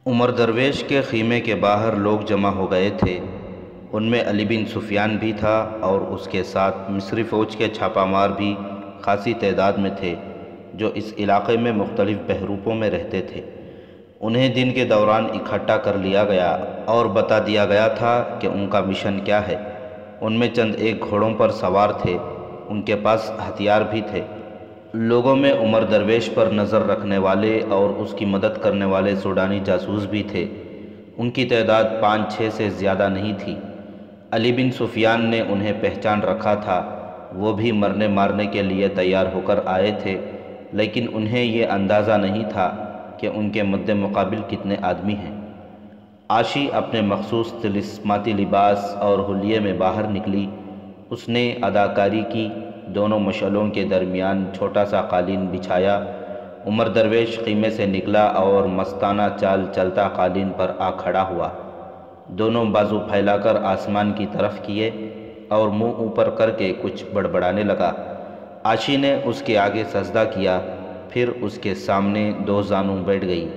عمر درویش کے خیمے کے باہر لوگ جمع ہو گئے تھے۔ ان میں علی بن سفیان بھی تھا اور اس کے ساتھ مصری فوج کے چھاپہ مار بھی خاصی تعداد میں تھے جو اس علاقے میں مختلف بحروپوں میں رہتے تھے۔ انہیں دن کے دوران اکٹھا کر لیا گیا اور بتا دیا گیا تھا کہ ان کا مشن کیا ہے۔ ان میں چند ایک گھوڑوں پر سوار تھے، ان کے پاس ہتھیار بھی تھے۔ لوگوں میں عمر درویش پر نظر رکھنے والے اور اس کی مدد کرنے والے سوڈانی جاسوس بھی تھے۔ ان کی تعداد 5-6 سے زیادہ نہیں تھی۔ علی بن سفیان نے انہیں پہچان رکھا تھا، وہ بھی مرنے مارنے کے لیے تیار ہو کر آئے تھے، لیکن انہیں یہ اندازہ نہیں تھا کہ ان کے مد مقابل کتنے آدمی ہیں۔ عاشی اپنے مخصوص طلسماتی لباس اور حلیے میں باہر نکلی۔ اس نے اداکاری کی، دونوں مشعلوں کے درمیان چھوٹا سا قالین بچھایا۔ عمر درویش خیمے سے نکلا اور مستانہ چال چلتا قالین پر آ کھڑا ہوا، دونوں بازو پھیلا کر آسمان کی طرف کیے اور منہ اوپر کر کے کچھ بڑبڑانے لگا۔ عاشی نے اس کے آگے سجدہ کیا، پھر اس کے سامنے 2 زانوں بیٹھ گئی۔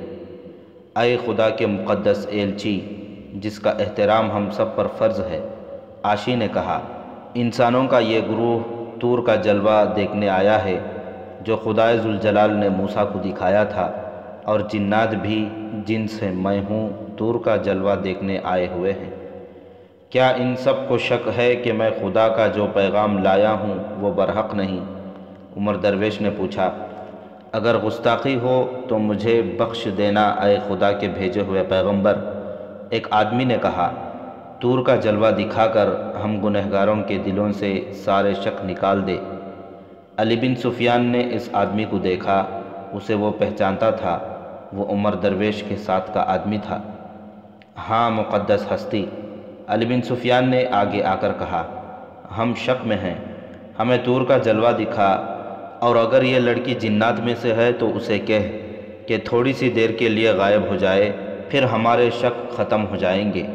اے خدا کے مقدس ایلچی، جس کا احترام ہم سب پر فرض ہے، عاشی نے کہا، انسانوں کا یہ گروہ طور کا جلوہ دیکھنے آیا ہے جو خدائے ذوالجلال نے موسیٰ کو دکھایا تھا، اور جنات بھی جن سے میں ہوں طور کا جلوہ دیکھنے آئے ہوئے ہیں۔ کیا ان سب کو شک ہے کہ میں خدا کا جو پیغام لایا ہوں وہ برحق نہیں؟ عمر درویش نے پوچھا۔ اگر گستاخی ہو تو مجھے بخش دینا اے خدا کے بھیجے ہوئے پیغمبر، ایک آدمی نے کہا۔ طور کا جلوہ دکھا کر ہم گنہگاروں کے دلوں سے سارے شک نکال دے۔ علی بن سفیان نے اس آدمی کو دیکھا، اسے وہ پہچانتا تھا، وہ عمر درویش کے ساتھ کا آدمی تھا۔ ہاں مقدس ہستی، علی بن سفیان نے آگے آ کر کہا، ہم شک میں ہیں، ہمیں طور کا جلوہ دکھا، اور اگر یہ لڑکی جنات میں سے ہے تو اسے کہہ کہ تھوڑی سی دیر کے لیے غائب ہو جائے، پھر ہمارے شک ختم ہو جائیں گے۔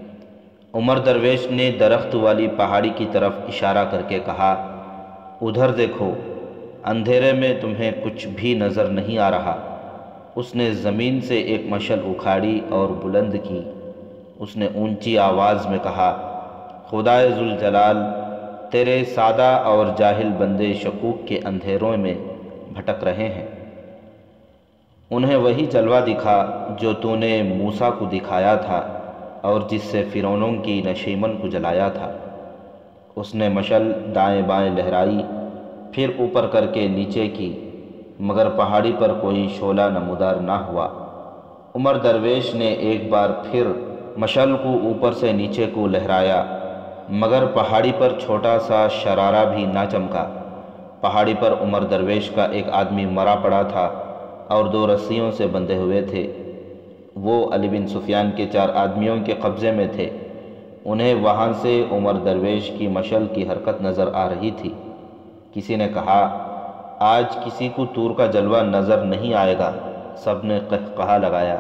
عمر درویش نے درخت والی پہاڑی کی طرف اشارہ کر کے کہا، ادھر دیکھو، اندھیرے میں تمہیں کچھ بھی نظر نہیں آ رہا؟ اس نے زمین سے ایک مشعل اکھاڑی اور بلند کی۔ اس نے اونچی آواز میں کہا، خدائے ذوالجلال، تیرے سادہ اور جاہل بندے شکوک کے اندھیروں میں بھٹک رہے ہیں۔ انہیں وہی جلوہ دکھا جو تو نے موسیٰ کو دکھایا تھا اور جس سے فرعونوں کی نشیمن کو جلایا تھا۔ اس نے مشعل دائیں بائیں لہرائی، پھر اوپر کر کے نیچے کی، مگر پہاڑی پر کوئی شعلہ نمودار نہ ہوا۔ عمر درویش نے ایک بار پھر مشعل کو اوپر سے نیچے کو لہرایا، مگر پہاڑی پر چھوٹا سا شرارہ بھی نہ چمکا۔ پہاڑی پر عمر درویش کا ایک آدمی مرا پڑا تھا اور 2 رسیوں سے بندھے ہوئے تھے۔ وہ علی بن سفیان کے 4 آدمیوں کے قبضے میں تھے۔ انہیں وہاں سے عمر درویش کی مشعل کی حرکت نظر آ رہی تھی۔ کسی نے کہا، آج کسی کو طور کا جلوہ نظر نہیں آئے گا۔ سب نے قہقہا لگایا،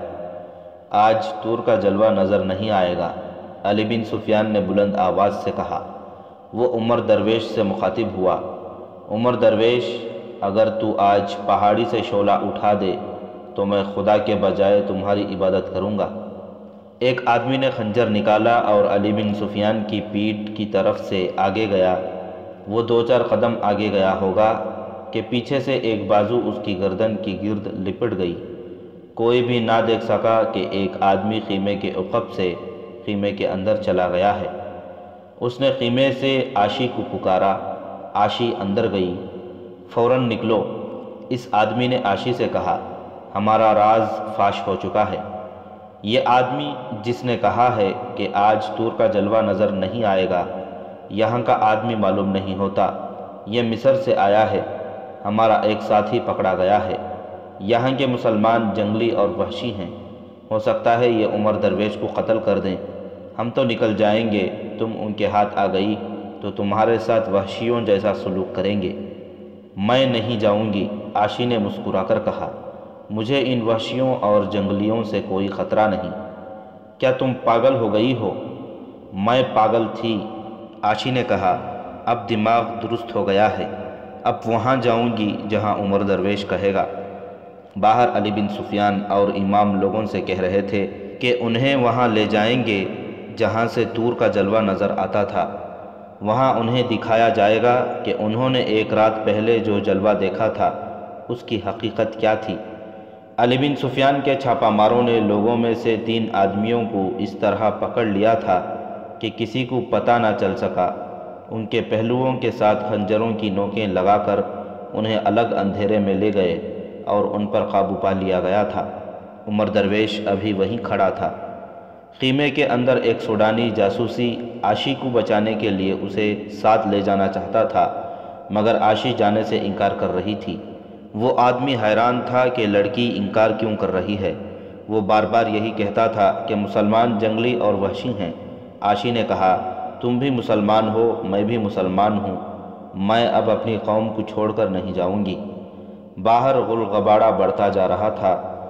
آج طور کا جلوہ نظر نہیں آئے گا۔ علی بن سفیان نے بلند آواز سے کہا۔ وہ عمر درویش سے مخاطب ہوا، عمر درویش، اگر تو آج پہاڑی سے شعلہ اٹھا دے تو میں خدا کے بجائے تمہاری عبادت کروں گا۔ ایک آدمی نے خنجر نکالا اور علی بن سفیان کی پیٹھ کی طرف سے آگے گیا۔ وہ 2-4 قدم آگے گیا ہوگا کہ پیچھے سے ایک بازو اس کی گردن کی گرد لپٹ گئی۔ کوئی بھی نہ دیکھ سکا کہ ایک آدمی خیمے کے عقب سے خیمے کے اندر چلا گیا ہے۔ اس نے خیمے سے عاشی کو پکارا۔ عاشی اندر گئی۔ فوراً نکلو، اس آدمی نے عاشی سے کہا، ہمارا راز فاش ہو چکا ہے۔ یہ آدمی جس نے کہا ہے کہ آج طور کا جلوہ نظر نہیں آئے گا، یہاں کا آدمی معلوم نہیں ہوتا۔ یہ مصر سے آیا ہے، ہمارا ایک ساتھی پکڑا گیا ہے۔ یہاں کے مسلمان جنگلی اور وحشی ہیں، ہو سکتا ہے یہ عمر درویش کو قتل کر دیں۔ ہم تو نکل جائیں گے، تم ان کے ہاتھ آ گئی تو تمہارے ساتھ وحشیوں جیسا سلوک کریں گے۔ میں نہیں جاؤں گی، عاشی نے مسکرا کر کہا، مجھے ان وحشیوں اور جنگلیوں سے کوئی خطرہ نہیں۔ کیا تم پاگل ہو گئی ہو؟ میں پاگل تھی، عاشی نے کہا، اب دماغ درست ہو گیا ہے، اب وہاں جاؤں گی جہاں عمر درویش کہے گا۔ باہر علی بن سفیان اور امام لوگوں سے کہہ رہے تھے کہ انہیں وہاں لے جائیں گے جہاں سے طور کا جلوہ نظر آتا تھا۔ وہاں انہیں دکھایا جائے گا کہ انہوں نے ایک رات پہلے جو جلوہ دیکھا تھا اس کی حقیقت کیا تھی۔ علی بن سفیان کے چھاپا ماروں نے لوگوں میں سے 3 آدمیوں کو اس طرح پکڑ لیا تھا کہ کسی کو پتہ نہ چل سکا۔ ان کے پہلوؤں کے ساتھ خنجروں کی نوکیں لگا کر انہیں الگ اندھیرے میں لے گئے اور ان پر قابو پا لیا گیا تھا۔ عمر درویش ابھی وہیں کھڑا تھا۔ خیمے کے اندر ایک سوڈانی جاسوسی عاشی کو بچانے کے لیے اسے ساتھ لے جانا چاہتا تھا، مگر عاشی جانے سے انکار کر رہی تھی۔ وہ آدمی حیران تھا کہ لڑکی انکار کیوں کر رہی ہے۔ وہ بار بار یہی کہتا تھا کہ مسلمان جنگلی اور وحشی ہیں۔ عاشی نے کہا، تم بھی مسلمان ہو، میں بھی مسلمان ہوں، میں اب اپنی قوم کو چھوڑ کر نہیں جاؤں گی۔ باہر غلغباڑہ بڑھتا جا رہا تھا۔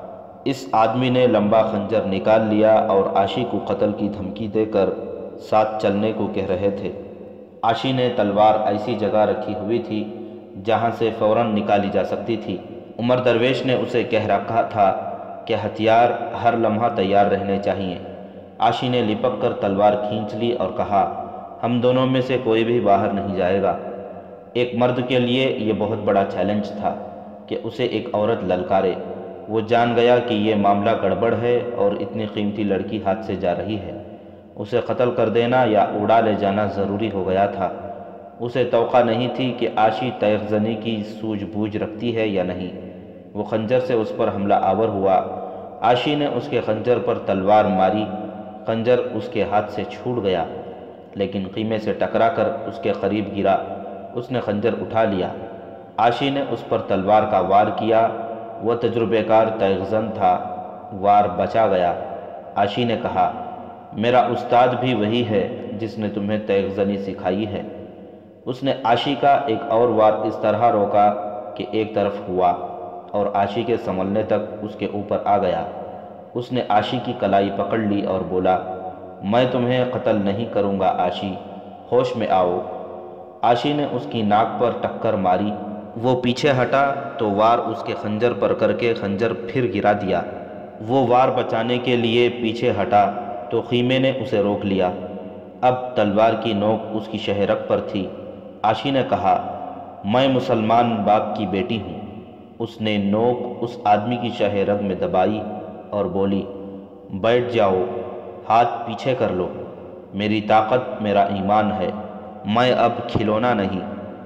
اس آدمی نے لمبا خنجر نکال لیا اور عاشی کو قتل کی دھمکی دے کر ساتھ چلنے کو کہہ رہے تھے۔ عاشی نے تلوار ایسی جگہ رکھی ہوئی تھی جہاں سے فوراً نکالی جا سکتی تھی۔ عمر درویش نے اسے کہہ رکھا تھا کہ ہتھیار ہر لمحہ تیار رہنے چاہیے۔ عاشی نے لپک کر تلوار کھینچ لی اور کہا، ہم دونوں میں سے کوئی بھی باہر نہیں جائے گا۔ ایک مرد کے لیے یہ بہت بڑا چیلنج تھا کہ اسے ایک عورت للکارے۔ وہ جان گیا کہ یہ معاملہ گڑبڑ ہے اور اتنی قیمتی لڑکی ہاتھ سے جا رہی ہے۔ اسے قتل کر دینا یا اڑا لے جانا ضروری ہو گیا تھا۔ اسے توقع نہیں تھی کہ عاشی تیغ زنی کی سوجھ بوجھ رکھتی ہے یا نہیں۔ وہ خنجر سے اس پر حملہ آور ہوا۔ عاشی نے اس کے خنجر پر تلوار ماری۔ خنجر اس کے ہاتھ سے چھوٹ گیا، لیکن خیمے سے ٹکرا کر اس کے قریب گرا۔ اس نے خنجر اٹھا لیا۔ عاشی نے اس پر تلوار کا وار کیا۔ وہ تجربہ کار تیغ زن تھا، وار بچا گیا۔ عاشی نے کہا، میرا استاد بھی وہی ہے جس نے تمہیں تیغ زنی سکھائی ہے۔ اس نے عاشی کا ایک اور وار اس طرح روکا کہ ایک طرف ہوا اور عاشی کے سنبھلنے تک اس کے اوپر آ گیا۔ اس نے عاشی کی کلائی پکڑ لی اور بولا، میں تمہیں قتل نہیں کروں گا عاشی، ہوش میں آؤ۔ عاشی نے اس کی ناک پر ٹکر ماری۔ وہ پیچھے ہٹا تو وار اس کے خنجر پر کر کے خنجر پھر گرا دیا۔ وہ وار بچانے کے لیے پیچھے ہٹا تو خیمے نے اسے روک لیا۔ اب تلوار کی نوک اس کی شہرک پر تھی۔ عاشی نے کہا، میں مسلمان باپ کی بیٹی ہوں۔ اس نے نوک اس آدمی کی شاہ رگ میں دبائی اور بولی، بیٹھ جاؤ، ہاتھ پیچھے کر لو، میری طاقت میرا ایمان ہے، میں اب کھلونا نہیں۔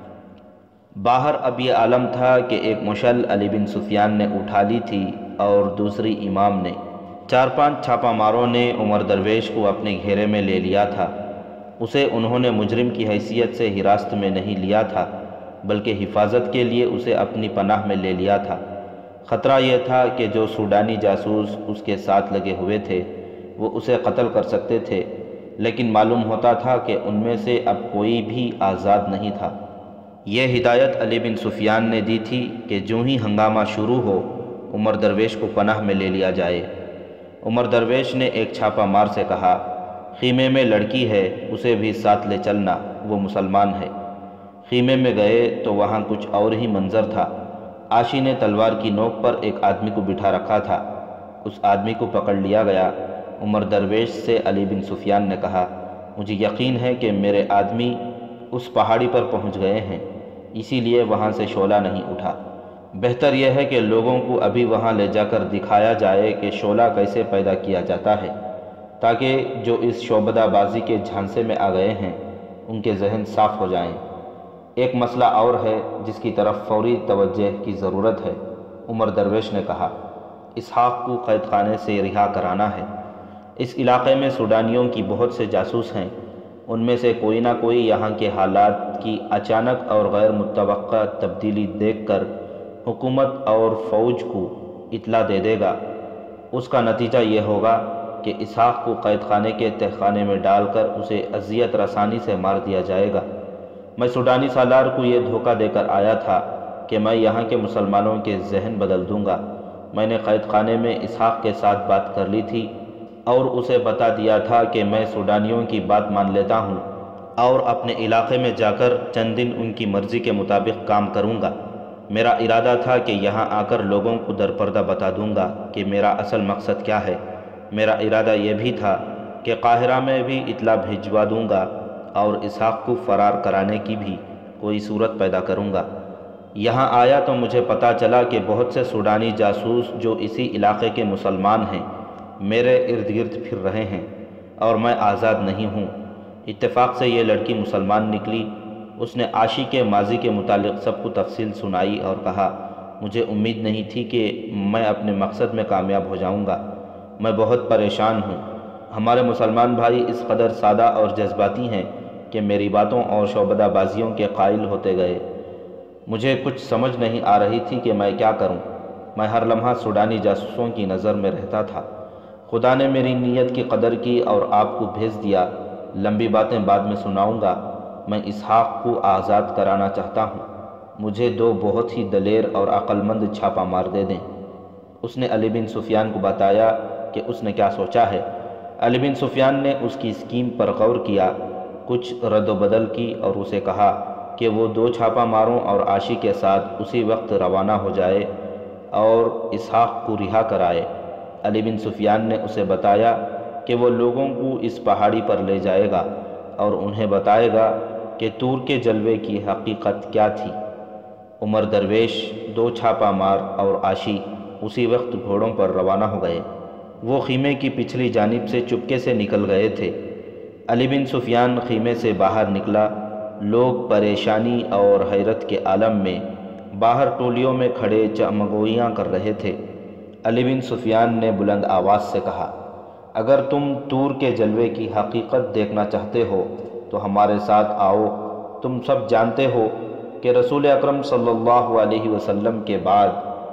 باہر اب یہ عالم تھا کہ ایک مشعل علی بن سفیان نے اٹھا لی تھی اور دوسری امام نے۔ 4-5 چھاپا ماروں نے عمر درویش کو اپنے گھیرے میں لے لیا تھا۔ اسے انہوں نے مجرم کی حیثیت سے حراست میں نہیں لیا تھا، بلکہ حفاظت کے لیے اسے اپنی پناہ میں لے لیا تھا۔ خطرہ یہ تھا کہ جو سوڈانی جاسوس اس کے ساتھ لگے ہوئے تھے وہ اسے قتل کر سکتے تھے، لیکن معلوم ہوتا تھا کہ ان میں سے اب کوئی بھی آزاد نہیں تھا۔ یہ ہدایت علی بن سفیان نے دی تھی کہ جو ہی ہنگامہ شروع ہو عمر درویش کو پناہ میں لے لیا جائے۔ عمر درویش نے ایک چھاپا مار سے کہا، خیمے میں لڑکی ہے، اسے بھی ساتھ لے چلنا، وہ مسلمان ہے۔ خیمے میں گئے تو وہاں کچھ اور ہی منظر تھا۔ عاشی نے تلوار کی نوک پر ایک آدمی کو بٹھا رکھا تھا۔ اس آدمی کو پکڑ لیا گیا۔ عمر درویش سے علی بن سفیان نے کہا، مجھے یقین ہے کہ میرے آدمی اس پہاڑی پر پہنچ گئے ہیں، اسی لیے وہاں سے شعلہ نہیں اٹھا۔ بہتر یہ ہے کہ لوگوں کو ابھی وہاں لے جا کر دکھایا جائے کہ شعلہ کیسے پیدا کیا جاتا ہے، تاکہ جو اس شعبدہ بازی کے جھانسے میں آ گئے ہیں ان کے ذہن صاف ہو جائیں۔ ایک مسئلہ اور ہے جس کی طرف فوری توجہ کی ضرورت ہے، عمر درویش نے کہا، اسحاق کو قید خانے سے رہا کرانا ہے۔ اس علاقے میں سوڈانیوں کی بہت سے جاسوس ہیں، ان میں سے کوئی نہ کوئی یہاں کے حالات کی اچانک اور غیر متوقع تبدیلی دیکھ کر حکومت اور فوج کو اطلاع دے دے گا۔ اس کا نتیجہ یہ ہوگا کہ اسحاق کو قید خانے کے تہ خانے میں ڈال کر اسے اذیت رسانی سے مار دیا جائے گا۔ میں سوڈانی سالار کو یہ دھوکہ دے کر آیا تھا کہ میں یہاں کے مسلمانوں کے ذہن بدل دوں گا۔ میں نے قید خانے میں اسحاق کے ساتھ بات کر لی تھی اور اسے بتا دیا تھا کہ میں سوڈانیوں کی بات مان لیتا ہوں اور اپنے علاقے میں جا کر چند دن ان کی مرضی کے مطابق کام کروں گا۔ میرا ارادہ تھا کہ یہاں آ کر لوگوں کو درپردہ بتا دوں گا کہ میرا اصل مقصد کیا ہے۔ میرا ارادہ یہ بھی تھا کہ قاہرہ میں بھی اطلاع بھجوا دوں گا اور اسحاق کو فرار کرانے کی بھی کوئی صورت پیدا کروں گا۔ یہاں آیا تو مجھے پتہ چلا کہ بہت سے سوڈانی جاسوس جو اسی علاقے کے مسلمان ہیں میرے ارد گرد پھر رہے ہیں اور میں آزاد نہیں ہوں۔ اتفاق سے یہ لڑکی مسلمان نکلی۔ اس نے عاشی کے ماضی کے متعلق سب کو تفصیل سنائی اور کہا، مجھے امید نہیں تھی کہ میں اپنے مقصد میں کامیاب ہو جاؤں گا۔ میں بہت پریشان ہوں۔ ہمارے مسلمان بھائی اس قدر سادہ اور جذباتی ہیں کہ میری باتوں اور شعبدہ بازیوں کے قائل ہوتے گئے۔ مجھے کچھ سمجھ نہیں آ رہی تھی کہ میں کیا کروں۔ میں ہر لمحہ سوڈانی جاسوسوں کی نظر میں رہتا تھا۔ خدا نے میری نیت کی قدر کی اور آپ کو بھیج دیا۔ لمبی باتیں بعد میں سناؤں گا۔ میں اسحاق کو آزاد کرانا چاہتا ہوں۔ مجھے دو بہت ہی دلیر اور عقل مند چھاپا مار دے دیں۔ اس نے علی بن سفیان کو بتایا کہ اس نے کیا سوچا ہے۔ علی بن سفیان نے اس کی اسکیم پر غور کیا، کچھ رد و بدل کی اور اسے کہا کہ وہ دو چھاپا ماروں اور عاشی کے ساتھ اسی وقت روانہ ہو جائے اور اسحاق کو رہا کرائے۔ علی بن سفیان نے اسے بتایا کہ وہ لوگوں کو اس پہاڑی پر لے جائے گا اور انہیں بتائے گا کہ تور کے جلوے کی حقیقت کیا تھی۔ عمر درویش، دو چھاپا مار اور عاشی اسی وقت گھوڑوں پر روانہ ہو گئے۔ وہ خیمے کی پچھلی جانب سے چپکے سے نکل گئے تھے۔ علی بن سفیان خیمے سے باہر نکلا۔ لوگ پریشانی اور حیرت کے عالم میں باہر ٹولیوں میں کھڑے چمگوئیاں کر رہے تھے۔ علی بن سفیان نے بلند آواز سے کہا، اگر تم تور کے جلوے کی حقیقت دیکھنا چاہتے ہو تو ہمارے ساتھ آؤ۔ تم سب جانتے ہو کہ رسول اکرم صلی اللہ علیہ وسلم کے بعد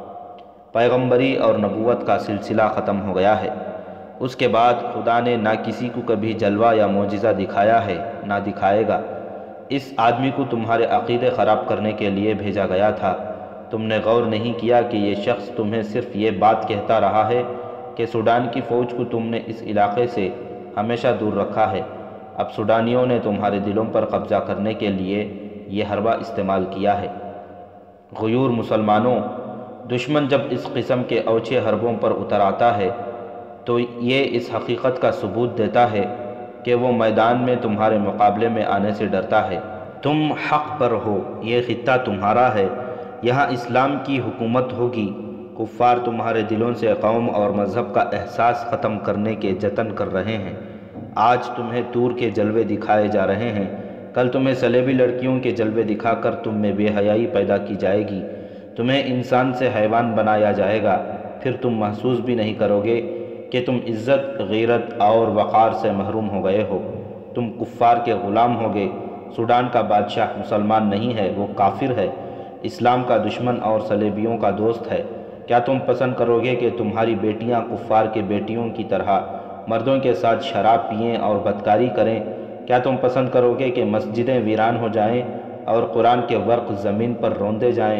پیغمبری اور نبوت کا سلسلہ ختم ہو گیا ہے۔ اس کے بعد خدا نے نہ کسی کو کبھی جلوہ یا معجزہ دکھایا ہے نہ دکھائے گا۔ اس آدمی کو تمہارے عقیدے خراب کرنے کے لیے بھیجا گیا تھا۔ تم نے غور نہیں کیا کہ یہ شخص تمہیں صرف یہ بات کہتا رہا ہے کہ سوڈان کی فوج کو تم نے اس علاقے سے ہمیشہ دور رکھا ہے۔ اب سوڈانیوں نے تمہارے دلوں پر قبضہ کرنے کے لیے یہ حربہ استعمال کیا ہے۔ غیور مسلمانوں، دشمن جب اس قسم کے اوچھے حربوں پر اتر آتا ہے تو یہ اس حقیقت کا ثبوت دیتا ہے کہ وہ میدان میں تمہارے مقابلے میں آنے سے ڈرتا ہے۔ تم حق پر ہو، یہ خطہ تمہارا ہے، یہاں اسلام کی حکومت ہوگی۔ کفار تمہارے دلوں سے قوم اور مذہب کا احساس ختم کرنے کے جتن کر رہے ہیں۔ آج تمہیں تور کے جلوے دکھائے جا رہے ہیں، کل تمہیں صلیبی لڑکیوں کے جلوے دکھا کر تم میں بے حیائی پیدا کی جائے گی، تمہیں انسان سے حیوان بنایا جائے گا، پھر تم محسوس بھی نہیں کرو گے کہ تم عزت، غیرت اور وقار سے محروم ہو گئے ہو۔ تم کفار کے غلام ہوگے۔ سوڈان کا بادشاہ مسلمان نہیں ہے، وہ کافر ہے، اسلام کا دشمن اور صلیبیوں کا دوست ہے۔ کیا تم پسند کرو گے کہ تمہاری بیٹیاں کفار کے بیٹیوں کی طرح مردوں کے ساتھ شراب پئیں اور بدکاری کریں؟ کیا تم پسند کرو گے کہ مسجدیں ویران ہو جائیں اور قرآن کے ورق زمین پر روندے جائیں؟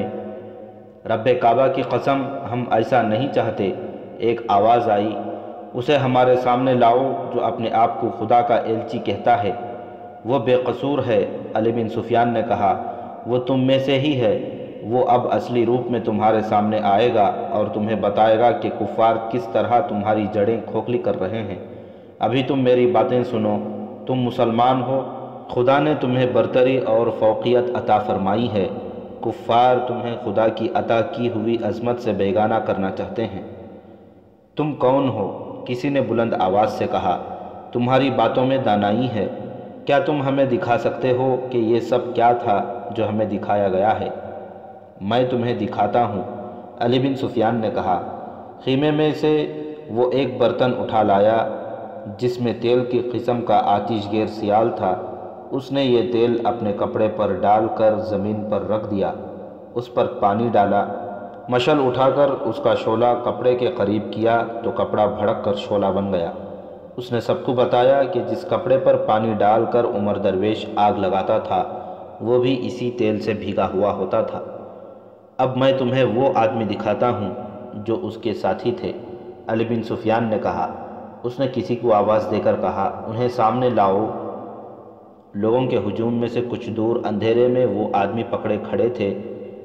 رب کعبہ کی قسم، ہم ایسا نہیں چاہتے۔ ایک آواز آئی، اسے ہمارے سامنے لاؤ جو اپنے آپ کو خدا کا ایلچی کہتا ہے۔ وہ بے قصور ہے، علی بن سفیان نے کہا، وہ تم میں سے ہی ہے۔ وہ اب اصلی روپ میں تمہارے سامنے آئے گا اور تمہیں بتائے گا کہ کفار کس طرح تمہاری جڑیں کھوکھلی کر رہے ہیں۔ ابھی تم میری باتیں سنو۔ تم مسلمان ہو، خدا نے تمہیں برتری اور فوقیت عطا فرمائی ہے۔ کفار تمہیں خدا کی عطا کی ہوئی عظمت سے بیگانہ کرنا چاہتے ہیں۔ تم کون ہو؟ کسی نے بلند آواز سے کہا، تمہاری باتوں میں دانائی ہے۔ کیا تم ہمیں دکھا سکتے ہو کہ یہ سب کیا تھا جو ہمیں دکھایا گیا ہے؟ میں تمہیں دکھاتا ہوں، علی بن سفیان نے کہا۔ خیمے میں سے وہ ایک برتن اٹھا لایا جس میں تیل کی قسم کا آتش گیر سیال تھا۔ اس نے یہ تیل اپنے کپڑے پر ڈال کر زمین پر رکھ دیا، اس پر پانی ڈالا، مشعل اٹھا کر اس کا شعلہ کپڑے کے قریب کیا تو کپڑا بھڑک کر شعلہ بن گیا۔ اس نے سب کو بتایا کہ جس کپڑے پر پانی ڈال کر عمر درویش آگ لگاتا تھا وہ بھی اسی تیل سے بھیگا ہوا ہوتا تھا۔ اب میں تمہیں وہ آدمی دکھاتا ہوں جو اس کے ساتھی تھے، علی بن سفیان نے کہا۔ اس نے کسی کو آواز دے کر کہا، انہیں سامنے لاؤ۔ لوگوں کے ہجوم میں سے کچھ دور اندھیرے میں وہ آدمی پکڑے کھڑے تھے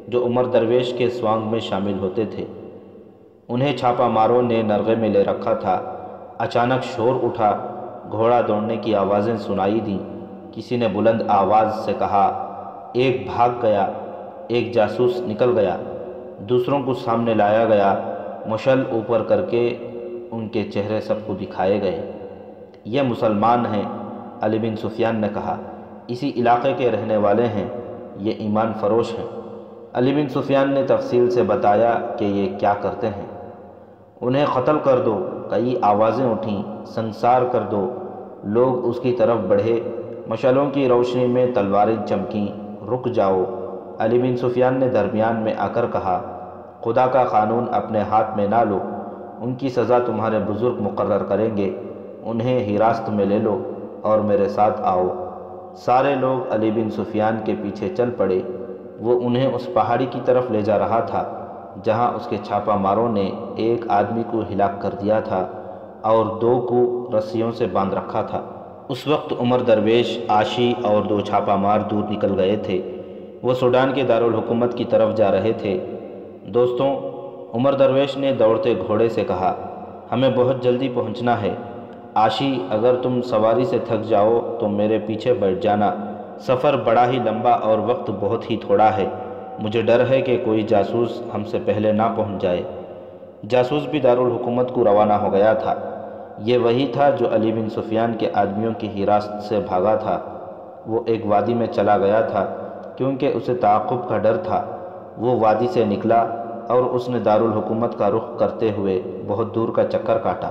جو عمر درویش کے سوانگ میں شامل ہوتے تھے۔ انہیں چھاپا ماروں نے نرغے میں لے رکھا تھا۔ اچانک شور اٹھا، گھوڑا دوڑنے کی آوازیں سنائی دیں۔ کسی نے بلند آواز سے کہا، ایک بھاگ گیا، ایک جاسوس نکل گیا۔ دوسروں کو سامنے لایا گیا، مشعل اوپر کر کے ان کے چہرے سب کو دکھائے گئے۔ یہ مسلمان ہیں، علی بن سفیان نے کہا، اسی علاقے کے رہنے والے ہیں، یہ ایمان فروش ہیں۔ علی بن سفیان نے تفصیل سے بتایا کہ یہ کیا کرتے ہیں۔ انہیں قتل کر دو، کئی آوازیں اٹھیں، سنسار کر دو۔ لوگ اس کی طرف بڑھے، مشعلوں کی روشنی میں تلواریں چمکیں۔ رک جاؤ، علی بن سفیان نے درمیان میں آ کر کہا، خدا کا قانون اپنے ہاتھ میں نہ لو، ان کی سزا تمہارے بزرگ مقرر کریں گے، انہیں حراست میں لے لو اور میرے ساتھ آؤ۔ سارے لوگ علی بن سفیان کے پیچھے چل پڑے۔ وہ انہیں اس پہاڑی کی طرف لے جا رہا تھا جہاں اس کے چھاپا ماروں نے ایک آدمی کو ہلاک کر دیا تھا اور 2 کو رسیوں سے باندھ رکھا تھا۔ اس وقت عمر درویش، عاشی اور 2 چھاپا مار دور نکل گئے تھے۔ وہ سوڈان کے دارالحکومت کی طرف جا رہے تھے۔ دوستوں، عمر درویش نے دوڑتے گھوڑے سے کہا، ہمیں بہت جلدی پہنچنا ہے۔ عاشی، اگر تم سواری سے تھک جاؤ تو میرے پیچھے بیٹھ جانا، سفر بڑا ہی لمبا اور وقت بہت ہی تھوڑا ہے، مجھے ڈر ہے کہ کوئی جاسوس ہم سے پہلے نہ پہنچ جائے۔ جاسوس بھی دارالحکومت کو روانہ ہو گیا تھا۔ یہ وہی تھا جو علی بن سفیان کے آدمیوں کی حراست سے بھاگا تھا۔ وہ ایک وادی میں چلا گیا تھا کیونکہ اسے تعاقب کا ڈر تھا۔ وہ وادی سے نکلا اور اس نے دارالحکومت کا رخ کرتے ہوئے بہت دور کا چکر کاٹا۔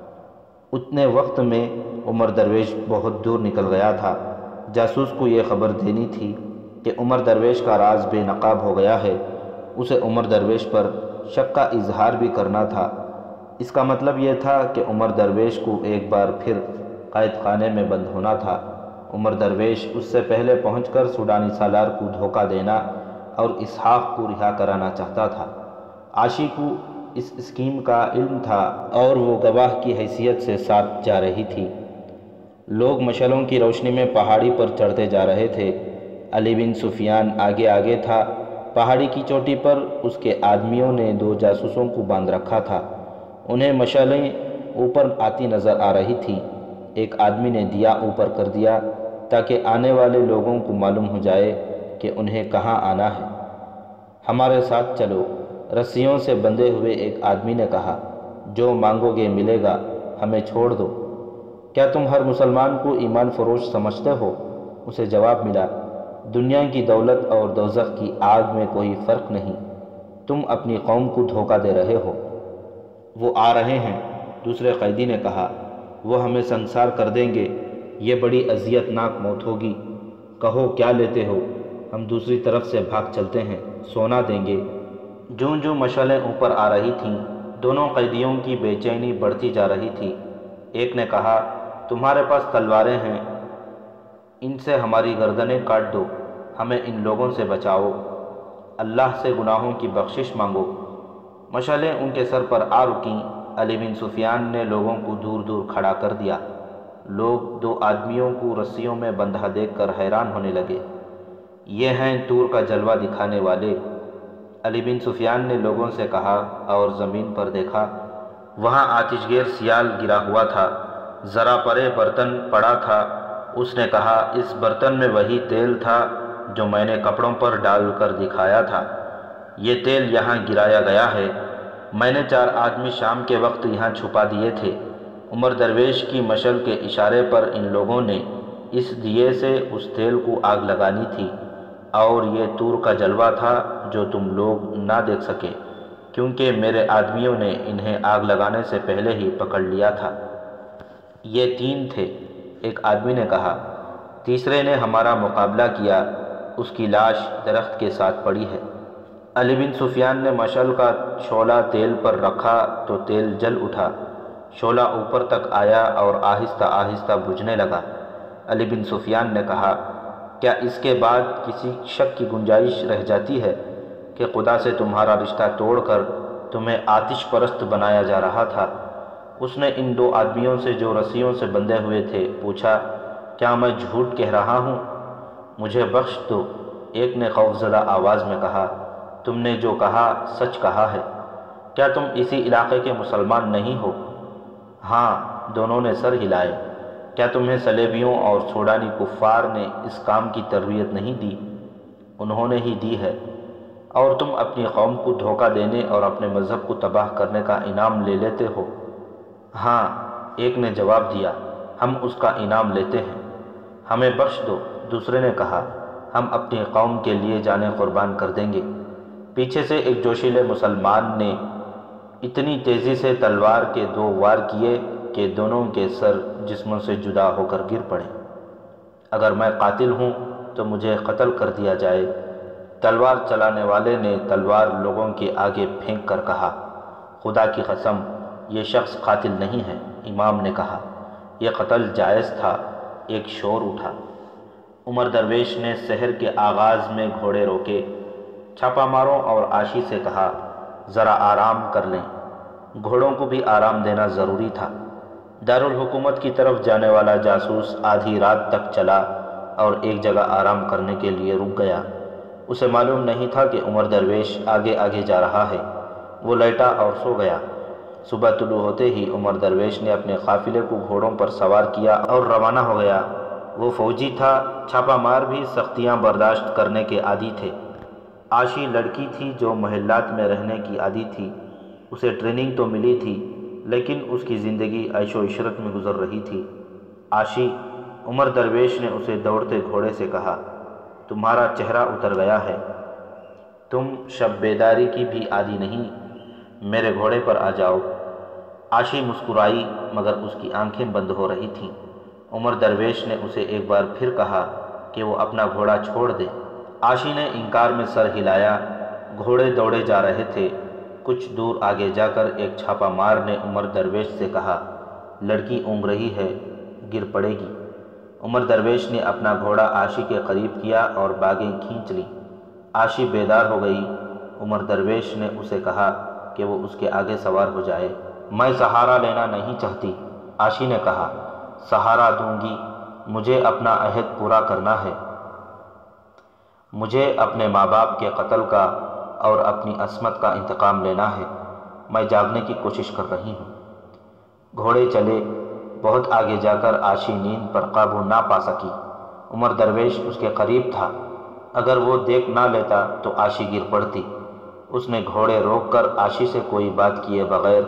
اتنے وقت میں عمر درویش بہت دور نکل گیا تھا۔ جاسوس کو یہ خبر دینی تھی کہ عمر درویش کا راز بے نقاب ہو گیا ہے۔ اسے عمر درویش پر شک کا اظہار بھی کرنا تھا۔ اس کا مطلب یہ تھا کہ عمر درویش کو ایک بار پھر قید خانے میں بند ہونا تھا۔ عمر درویش اس سے پہلے پہنچ کر سوڈانی سالار کو دھوکہ دینا اور اسحاق کو رہا کرانا چاہتا تھا۔ عاشی کو اس اسکیم کا علم تھا اور وہ گواہ کی حیثیت سے ساتھ جا رہی تھی۔ لوگ مشعلوں کی روشنی میں پہاڑی پر چڑھتے جا رہے تھے۔ علی بن سفیان آگے آگے تھا۔ پہاڑی کی چوٹی پر اس کے آدمیوں نے 2 جاسوسوں کو باندھ رکھا تھا۔ انہیں مشعلیں اوپر آتی نظر آ رہی تھی۔ ایک آدمی نے دیا اوپر کر دیا تاکہ آنے والے لوگوں کو معلوم ہو جائے کہ انہیں کہاں آنا ہے۔ ہمارے ساتھ چلو، رسیوں سے بندھے ہوئے ایک آدمی نے کہا، جو مانگو گے ملے گا، ہمیں چھوڑ دو۔ کیا تم ہر مسلمان کو ایمان فروش سمجھتے ہو؟ اسے جواب ملا، دنیا کی دولت اور دوزخ کی آگ میں کوئی فرق نہیں، تم اپنی قوم کو دھوکہ دے رہے ہو۔ وہ آ رہے ہیں، دوسرے قیدی نے کہا، وہ ہمیں سنسار کر دیں گے، یہ بڑی اذیت ناک موت ہوگی۔ کہو کیا لیتے ہو، ہم دوسری طرف سے بھاگ چلتے ہیں، سونا دیں گے۔ جوں جوں مشعلیں اوپر آ رہی تھیں، دونوں قیدیوں کی بے چینی بڑھتی جا رہی تھی۔ ایک نے کہا، تمہارے پاس تلواریں ہیں، ان سے ہماری گردنیں کاٹ دو، ہمیں ان لوگوں سے بچاؤ، اللہ سے گناہوں کی بخشش مانگو۔ مشعلیں ان کے سر پر آ رکیں۔ علی بن سفیان نے لوگوں کو دور دور کھڑا کر دیا۔ لوگ 2 آدمیوں کو رسیوں میں بندھا دیکھ کر حیران ہونے لگے۔ یہ ہیں تور کا جلوہ دکھانے والے، علی بن سفیان نے لوگوں سے کہا اور زمین پر دیکھا۔ وہاں آتش گیر سیال گرا ہوا تھا، ذرا پرے برتن پڑا تھا۔ اس نے کہا، اس برتن میں وہی تیل تھا جو میں نے کپڑوں پر ڈال کر دکھایا تھا، یہ تیل یہاں گرایا گیا ہے، میں نے 4 آدمی شام کے وقت یہاں چھپا دیے تھے۔ عمر درویش کی مشعل کے اشارے پر ان لوگوں نے اس دیے سے اس تیل کو آگ لگانی تھی، اور یہ تور کا جلوہ تھا جو تم لوگ نہ دیکھ سکے، کیونکہ میرے آدمیوں نے انہیں آگ لگانے سے پہلے ہی پکڑ لیا تھا۔ یہ 3 تھے، ایک آدمی نے کہا، تیسرے نے ہمارا مقابلہ کیا، اس کی لاش درخت کے ساتھ پڑی ہے۔ علی بن سفیان نے مشعل کا شعلہ تیل پر رکھا تو تیل جل اٹھا، شعلہ اوپر تک آیا اور آہستہ آہستہ بجھنے لگا۔ علی بن سفیان نے کہا، کیا اس کے بعد کسی شک کی گنجائش رہ جاتی ہے کہ خدا سے تمہارا رشتہ توڑ کر تمہیں آتش پرست بنایا جا رہا تھا؟ اس نے ان 2 آدمیوں سے جو رسیوں سے بندھے ہوئے تھے پوچھا، کیا میں جھوٹ کہہ رہا ہوں؟ مجھے بخش دو، ایک نے خوفزدہ آواز میں کہا۔ تم نے جو کہا سچ کہا ہے۔ کیا تم اسی علاقے کے مسلمان نہیں ہو؟ ہاں، دونوں نے سر ہلائے۔ کیا تمہیں صلیبیوں اور سوڈانی کفار نے اس کام کی تربیت نہیں دی؟ انہوں نے ہی دی ہے۔ اور تم اپنی قوم کو دھوکہ دینے اور اپنے مذہب کو تباہ کرنے کا انعام لے لیتے ہو؟ ہاں، ایک نے جواب دیا، ہم اس کا انعام لیتے ہیں۔ ہمیں بخش دو، دوسرے نے کہا، ہم اپنی قوم کے لیے جانیں قربان کر دیں گے۔ پیچھے سے ایک جوشیلے مسلمان نے اتنی تیزی سے تلوار کے 2 وار کیے کہ دونوں کے سر جسموں سے جدا ہو کر گر پڑے۔ اگر میں قاتل ہوں تو مجھے قتل کر دیا جائے۔ تلوار چلانے والے نے تلوار لوگوں کے آگے پھینک کر کہا، خدا کی قسم، یہ شخص قاتل نہیں ہے۔ امام نے کہا، یہ قتل جائز تھا۔ ایک شور اٹھا۔ عمر درویش نے سحر کے آغاز میں گھوڑے روکے، چھاپا ماروں اور عاشی سے کہا، ذرا آرام کر لیں۔ گھوڑوں کو بھی آرام دینا ضروری تھا۔ دارالحکومت کی طرف جانے والا جاسوس آدھی رات تک چلا اور ایک جگہ آرام کرنے کے لیے رک گیا۔ اسے معلوم نہیں تھا کہ عمر درویش آگے آگے جا رہا ہے۔ وہ لیٹا اور سو گیا۔ صبح طلوع ہوتے ہی عمر درویش نے اپنے قافلے کو گھوڑوں پر سوار کیا اور روانہ ہو گیا۔ وہ فوجی تھا، چھاپا مار بھی سختیاں برداشت کرنے کے عادی تھے۔ عاشی لڑکی تھی جو محلات میں رہنے کی عادی تھی۔ اسے ٹریننگ تو ملی تھی لیکن اس کی زندگی عیش و عشرت میں گزر رہی تھی۔ عاشی، عمر درویش نے اسے دوڑتے گھوڑے سے کہا، تمہارا چہرہ اتر گیا ہے، تم شب بیداری کی بھی عادی نہیں، میرے گھوڑے پر آ جاؤ۔ عاشی مسکرائی مگر اس کی آنکھیں بند ہو رہی تھیں۔ عمر درویش نے اسے ایک بار پھر کہا کہ وہ اپنا گھوڑا چھوڑ دے۔ عاشی نے انکار میں سر ہلایا۔ گھوڑے دوڑے جا رہے تھے۔ کچھ دور آگے جا کر ایک چھاپا مار نے عمر درویش سے کہا، لڑکی اونگ رہی ہے، گر پڑے گی۔ عمر درویش نے اپنا گھوڑا عاشی کے قریب کیا اور باگیں کھینچ لیں۔ عاشی بیدار ہو گئی۔ عمر درویش نے اسے کہا کہ وہ اس کے آگے سوار ہو جائے۔ میں سہارا لینا نہیں چاہتی، عاشی نے کہا۔ سہارا دوں گی، مجھے اپنا عہد پورا کرنا ہے۔ مجھے اپنے ماں باپ کے قتل کا اور اپنی عصمت کا انتقام لینا ہے۔ میں جاگنے کی کوشش کر رہی ہوں۔ گھوڑے چلے۔ بہت آگے جا کر عاشی نیند پر قابو نہ پا سکی۔ عمر درویش اس کے قریب تھا۔ اگر وہ دیکھ نہ لیتا تو عاشی گر پڑتی۔ اس نے گھوڑے روک کر عاشی سے کوئی بات کیے بغیر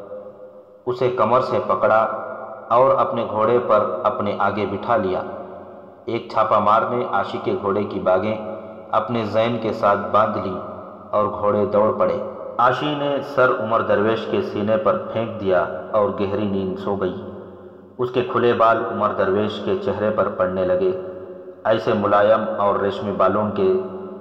اسے کمر سے پکڑا اور اپنے گھوڑے پر اپنے آگے بٹھا لیا۔ ایک چھاپا مار نے عاشی کے گھوڑے کی باگیں اپنے زین کے ساتھ باندھ لی اور گھوڑے دوڑ پڑے۔ عاشی نے سر عمر درویش کے سینے پر پھینک دیا اور گہری نیند سو گئی۔ اس کے کھلے بال عمر درویش کے چہرے پر پڑنے لگے۔ ایسے ملائم اور ریشمی بالوں کے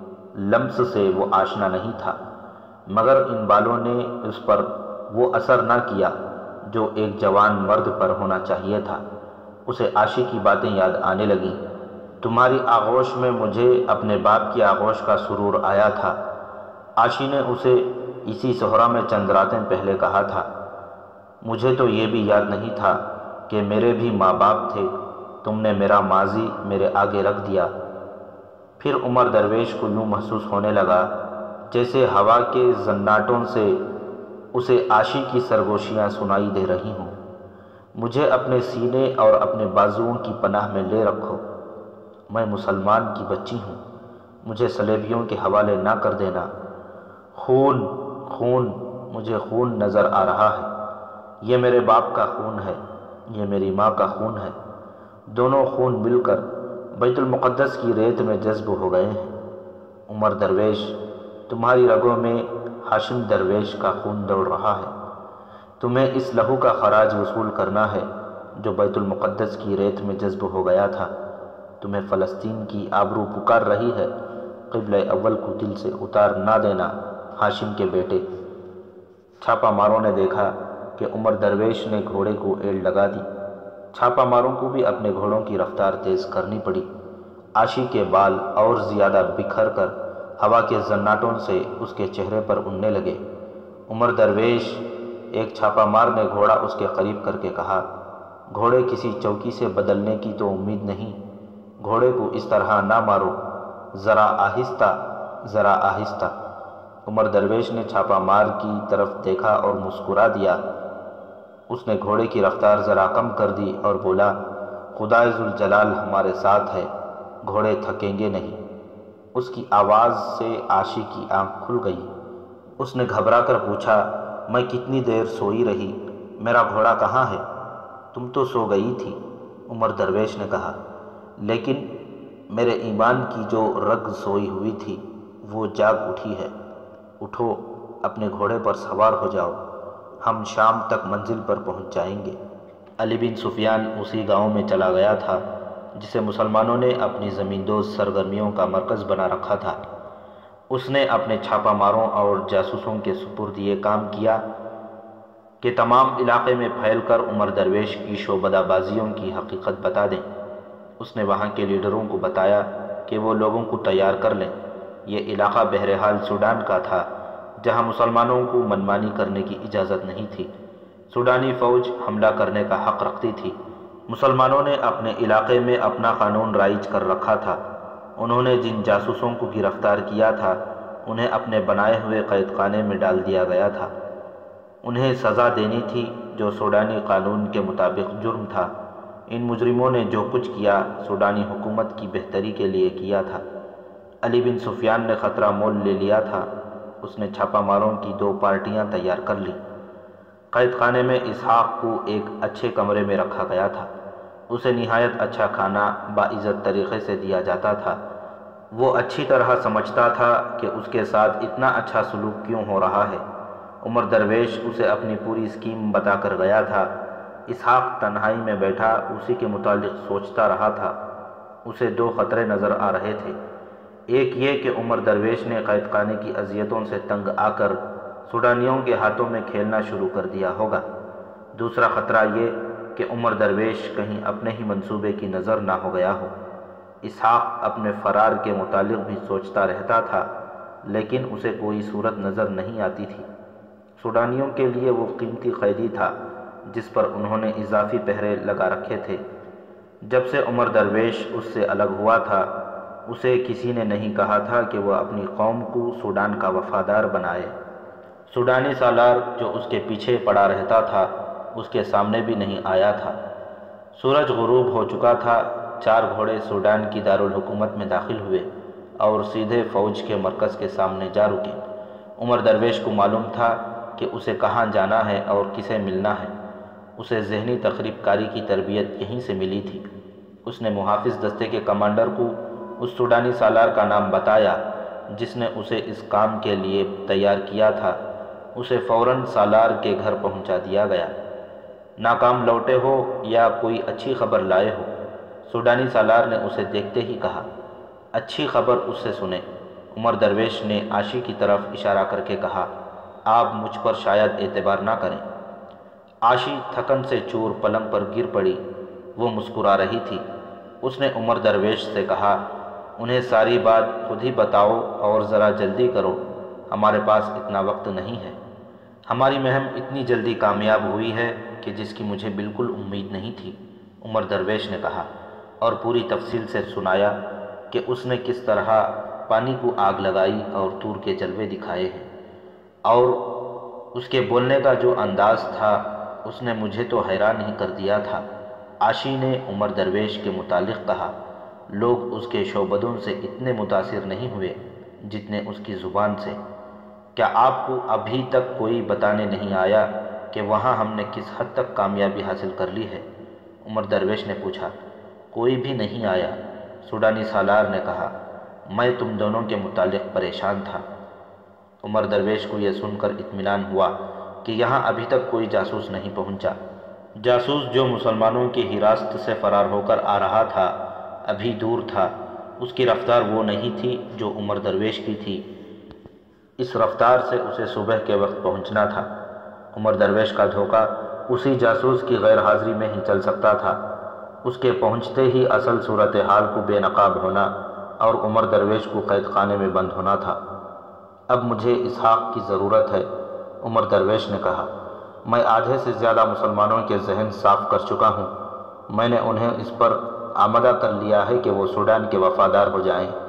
لمس سے وہ آشنا نہیں تھا، مگر ان بالوں نے اس پر وہ اثر نہ کیا جو ایک جوان مرد پر ہونا چاہیے تھا۔ اسے عاشی کی باتیں یاد آنے لگیں۔ تمہاری آغوش میں مجھے اپنے باپ کی آغوش کا سرور آیا تھا، عاشی نے اسے اسی صحرا میں چند راتیں پہلے کہا تھا۔ مجھے تو یہ بھی یاد نہیں تھا کہ میرے بھی ماں باپ تھے، تم نے میرا ماضی میرے آگے رکھ دیا۔ پھر عمر درویش کو یوں محسوس ہونے لگا جیسے ہوا کے زناٹوں سے اسے عاشی کی سرگوشیاں سنائی دے رہی ہوں۔ مجھے اپنے سینے اور اپنے بازوؤں کی پناہ میں لے رکھو۔ میں مسلمان کی بچی ہوں، مجھے صلیبیوں کے حوالے نہ کر دینا۔ خون خون، مجھے خون نظر آ رہا ہے۔ یہ میرے باپ کا خون ہے، یہ میری ماں کا خون ہے۔ دونوں خون مل کر بیت المقدس کی ریت میں جذب ہو گئے ہیں۔ عمر درویش، تمہاری رگوں میں ہاشم درویش کا خون دوڑ رہا ہے۔ تمہیں اس لہو کا خراج وصول کرنا ہے جو بیت المقدس کی ریت میں جذب ہو گیا تھا۔ تمہیں فلسطین کی آبرو پکار رہی ہے۔ قبلہ اول کو دل سے اتار نہ دینا، ہاشم کے بیٹے۔ چھاپا ماروں نے دیکھا کہ عمر درویش نے گھوڑے کو ایڑ لگا دی۔ چھاپا ماروں کو بھی اپنے گھوڑوں کی رفتار تیز کرنی پڑی۔ عاشی کے بال اور زیادہ بکھر کر ہوا کے زناٹوں سے اس کے چہرے پر اڑنے لگے۔ عمر درویش، ایک چھاپا مار نے گھوڑا اس کے قریب کر کے کہا، گھوڑے کسی چوکی سے بدلنے کی تو امید نہیں، گھوڑے کو اس طرح نہ مارو، ذرا آہستہ ذرا آہستہ۔ عمر درویش نے چھاپا مار کی طرف دیکھا اور مسکرا دیا۔ اس نے گھوڑے کی رفتار ذرا کم کر دی اور بولا، خدائے ذوالجلال ہمارے ساتھ ہے، گھوڑے تھکیں گے نہیں۔ اس کی آواز سے عاشی کی آنکھ کھل گئی۔ اس نے گھبرا کر پوچھا، میں کتنی دیر سوئی رہی، میرا گھوڑا کہاں ہے؟ تم تو سو گئی تھی، عمر درویش نے کہا، لیکن میرے ایمان کی جو رگ سوئی ہوئی تھی وہ جاگ اٹھی ہے۔ اٹھو، اپنے گھوڑے پر سوار ہو جاؤ، ہم شام تک منزل پر پہنچ جائیں گے۔ علی بن سفیان اسی گاؤں میں چلا گیا تھا جسے مسلمانوں نے اپنی زمیندوز سرگرمیوں کا مرکز بنا رکھا تھا۔ اس نے اپنے چھاپا ماروں اور جاسوسوں کے سپرد یہ کام کیا کہ تمام علاقے میں پھیل کر عمر درویش کی شعبدہ بازیوں کی حقیقت بتا دیں۔ اس نے وہاں کے لیڈروں کو بتایا کہ وہ لوگوں کو تیار کر لیں۔ یہ علاقہ بہرحال سوڈان کا تھا، جہاں مسلمانوں کو منمانی کرنے کی اجازت نہیں تھی۔ سوڈانی فوج حملہ کرنے کا حق رکھتی تھی۔ مسلمانوں نے اپنے علاقے میں اپنا قانون رائج کر رکھا تھا۔ انہوں نے جن جاسوسوں کو گرفتار کیا تھا انہیں اپنے بنائے ہوئے قید خانے میں ڈال دیا گیا تھا۔ انہیں سزا دینی تھی جو سوڈانی قانون کے مطابق جرم تھا۔ ان مجرموں نے جو کچھ کیا سوڈانی حکومت کی بہتری کے لیے کیا تھا۔ علی بن سفیان نے خطرہ مول لے لیا تھا۔ اس نے چھاپا ماروں کی 2 پارٹیاں تیار کر لیں۔ قید خانے میں اسحاق کو ایک اچھے کمرے میں رکھا گیا تھا۔ اسے نہایت اچھا کھانا باعزت طریقے سے دیا جاتا تھا۔ وہ اچھی طرح سمجھتا تھا کہ اس کے ساتھ اتنا اچھا سلوک کیوں ہو رہا ہے۔ عمر درویش اسے اپنی پوری اسکیم بتا کر گیا تھا۔ اسحاق تنہائی میں بیٹھا اسی کے متعلق سوچتا رہا تھا۔ اسے 2 خطرے نظر آ رہے تھے۔ ایک یہ کہ عمر درویش نے قید خانے کی اذیتوں سے تنگ آ کر سوڈانیوں کے ہاتھوں میں کھیلنا شروع کر دیا ہوگا۔ دوسرا خطرہ یہ کہ عمر درویش کہیں اپنے ہی منصوبے کی نظر نہ ہو گیا ہو۔ اسحاق اپنے فرار کے متعلق بھی سوچتا رہتا تھا، لیکن اسے کوئی صورت نظر نہیں آتی تھی۔ سوڈانیوں کے لیے وہ قیمتی قیدی تھا جس پر انہوں نے اضافی پہرے لگا رکھے تھے۔ جب سے عمر درویش اس سے الگ ہوا تھا، اسے کسی نے نہیں کہا تھا کہ وہ اپنی قوم کو سوڈان کا وفادار بنائے۔ سوڈانی سالار جو اس کے پیچھے پڑا رہتا تھا اس کے سامنے بھی نہیں آیا تھا۔ سورج غروب ہو چکا تھا۔ 4 گھوڑے سوڈان کی دارالحکومت میں داخل ہوئے اور سیدھے فوج کے مرکز کے سامنے جا رکے۔ عمر درویش کو معلوم تھا کہ اسے کہاں جانا ہے اور کسے ملنا ہے۔ اسے ذہنی تخریب کاری کی تربیت یہیں سے ملی تھی۔ اس نے محافظ دستے کے کمانڈر کو اس سوڈانی سالار کا نام بتایا جس نے اسے اس کام کے لیے تیار کیا تھا۔ اسے فوراً سالار کے گھر پہنچا دیا گیا۔ ناکام لوٹے ہو یا کوئی اچھی خبر لائے ہو؟ سوڈانی سالار نے اسے دیکھتے ہی کہا۔ اچھی خبر اس سے سنیں۔ عمر درویش نے عاشی کی طرف اشارہ کر کے کہا، آپ مجھ پر شاید اعتبار نہ کریں۔ عاشی تھکن سے چور پلنگ پر گر پڑی۔ وہ مسکرا رہی تھی۔ اس نے عمر درویش سے کہا، انہیں ساری بات خود ہی بتاؤ اور ذرا جلدی کرو، ہمارے پاس اتنا وقت نہیں ہے۔ ہماری مہم اتنی جلدی کامیاب ہوئی ہے کہ جس کی مجھے بالکل امید نہیں تھی، عمر درویش نے کہا، اور پوری تفصیل سے سنایا کہ اس نے کس طرح پانی کو آگ لگائی اور طور کے جلوے دکھائے ہیں، اور اس کے بولنے کا جو انداز تھا اس نے مجھے تو حیران ہی کر دیا تھا۔ عاشی نے عمر درویش کے متعلق کہا، لوگ اس کے شعبدوں سے اتنے متاثر نہیں ہوئے جتنے اس کی زبان سے۔ کیا آپ کو ابھی تک کوئی بتانے نہیں آیا کہ وہاں ہم نے کس حد تک کامیابی حاصل کر لی ہے؟ عمر درویش نے پوچھا۔ کوئی بھی نہیں آیا، سوڈانی سالار نے کہا، میں تم دونوں کے متعلق پریشان تھا۔ عمر درویش کو یہ سن کر اطمینان ہوا کہ یہاں ابھی تک کوئی جاسوس نہیں پہنچا۔ جاسوس جو مسلمانوں کی حراست سے فرار ہو کر آ رہا تھا ابھی دور تھا۔ اس کی رفتار وہ نہیں تھی جو عمر درویش کی تھی۔ اس رفتار سے اسے صبح کے وقت پہنچنا تھا۔ عمر درویش کا دھوکہ اسی جاسوس کی غیر حاضری میں ہی چل سکتا تھا۔ اس کے پہنچتے ہی اصل صورتحال کو بے نقاب ہونا اور عمر درویش کو قید خانے میں بند ہونا تھا۔ اب مجھے اسحاق کی ضرورت ہے، عمر درویش نے کہا۔ میں آدھے سے زیادہ مسلمانوں کے ذہن صاف کر چکا ہوں۔ میں نے انہیں اس پر آمادہ کر لیا ہے کہ وہ سوڈان کے وفادار ہو جائیں۔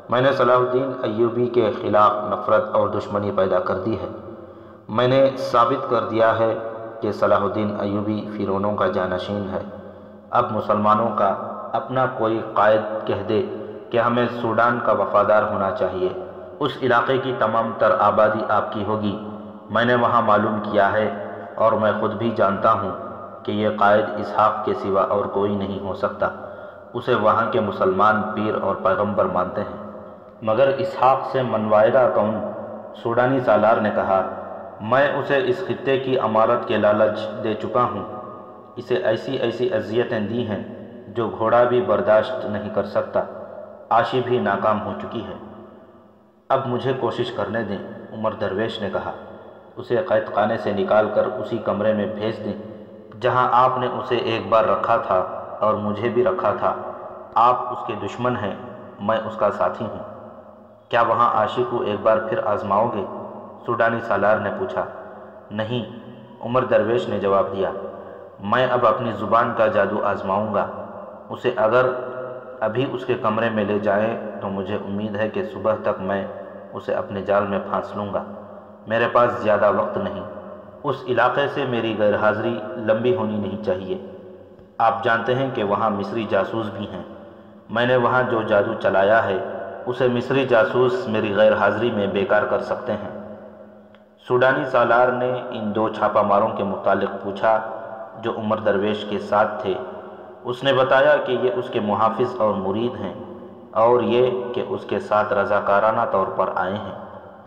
میں نے صلاح الدین ایوبی کے خلاف نفرت اور دشمنی پیدا کر دی ہے۔ میں نے ثابت کر دیا ہے کہ صلاح الدین ایوبی فرعونوں کا جانشین ہے۔ اب مسلمانوں کا اپنا کوئی قائد کہہ دے کہ ہمیں سوڈان کا وفادار ہونا چاہیے، اس علاقے کی تمام تر آبادی آپ کی ہوگی۔ میں نے وہاں معلوم کیا ہے اور میں خود بھی جانتا ہوں کہ یہ قائد اسحاق کے سوا اور کوئی نہیں ہو سکتا۔ اسے وہاں کے مسلمان پیر اور پیغمبر مانتے ہیں۔ مگر اسحاق سے منوائے گا کون؟ سوڈانی سالار نے کہا، میں اسے اس خطے کی امارت کے لالچ دے چکا ہوں۔ اسے ایسی ایسی اذیتیں دی ہیں جو گھوڑا بھی برداشت نہیں کر سکتا۔ عاشی بھی ناکام ہو چکی ہے۔ اب مجھے کوشش کرنے دیں، عمر درویش نے کہا۔ اسے قید خانے سے نکال کر اسی کمرے میں بھیج دیں جہاں آپ نے اسے ایک بار رکھا تھا اور مجھے بھی رکھا تھا۔ آپ اس کے دشمن ہیں، میں اس کا ساتھی ہوں۔ کیا وہاں عاشی کو ایک بار پھر آزماؤ گے؟ سوڈانی سالار نے پوچھا۔ نہیں، عمر درویش نے جواب دیا، میں اب اپنی زبان کا جادو آزماؤں گا۔ اسے اگر ابھی اس کے کمرے میں لے جائیں تو مجھے امید ہے کہ صبح تک میں اسے اپنے جال میں پھانس لوں گا۔ میرے پاس زیادہ وقت نہیں۔ اس علاقے سے میری غیر حاضری لمبی ہونی نہیں چاہیے۔ آپ جانتے ہیں کہ وہاں مصری جاسوس بھی ہیں۔ میں نے وہاں جو جادو چلایا ہے اسے مصری جاسوس میری غیر حاضری میں بیکار کر سکتے ہیں۔ سوڈانی سالار نے ان دو چھاپہ ماروں کے متعلق پوچھا جو عمر درویش کے ساتھ تھے۔ اس نے بتایا کہ یہ اس کے محافظ اور مرید ہیں اور یہ کہ اس کے ساتھ رضاکارانہ طور پر آئے ہیں۔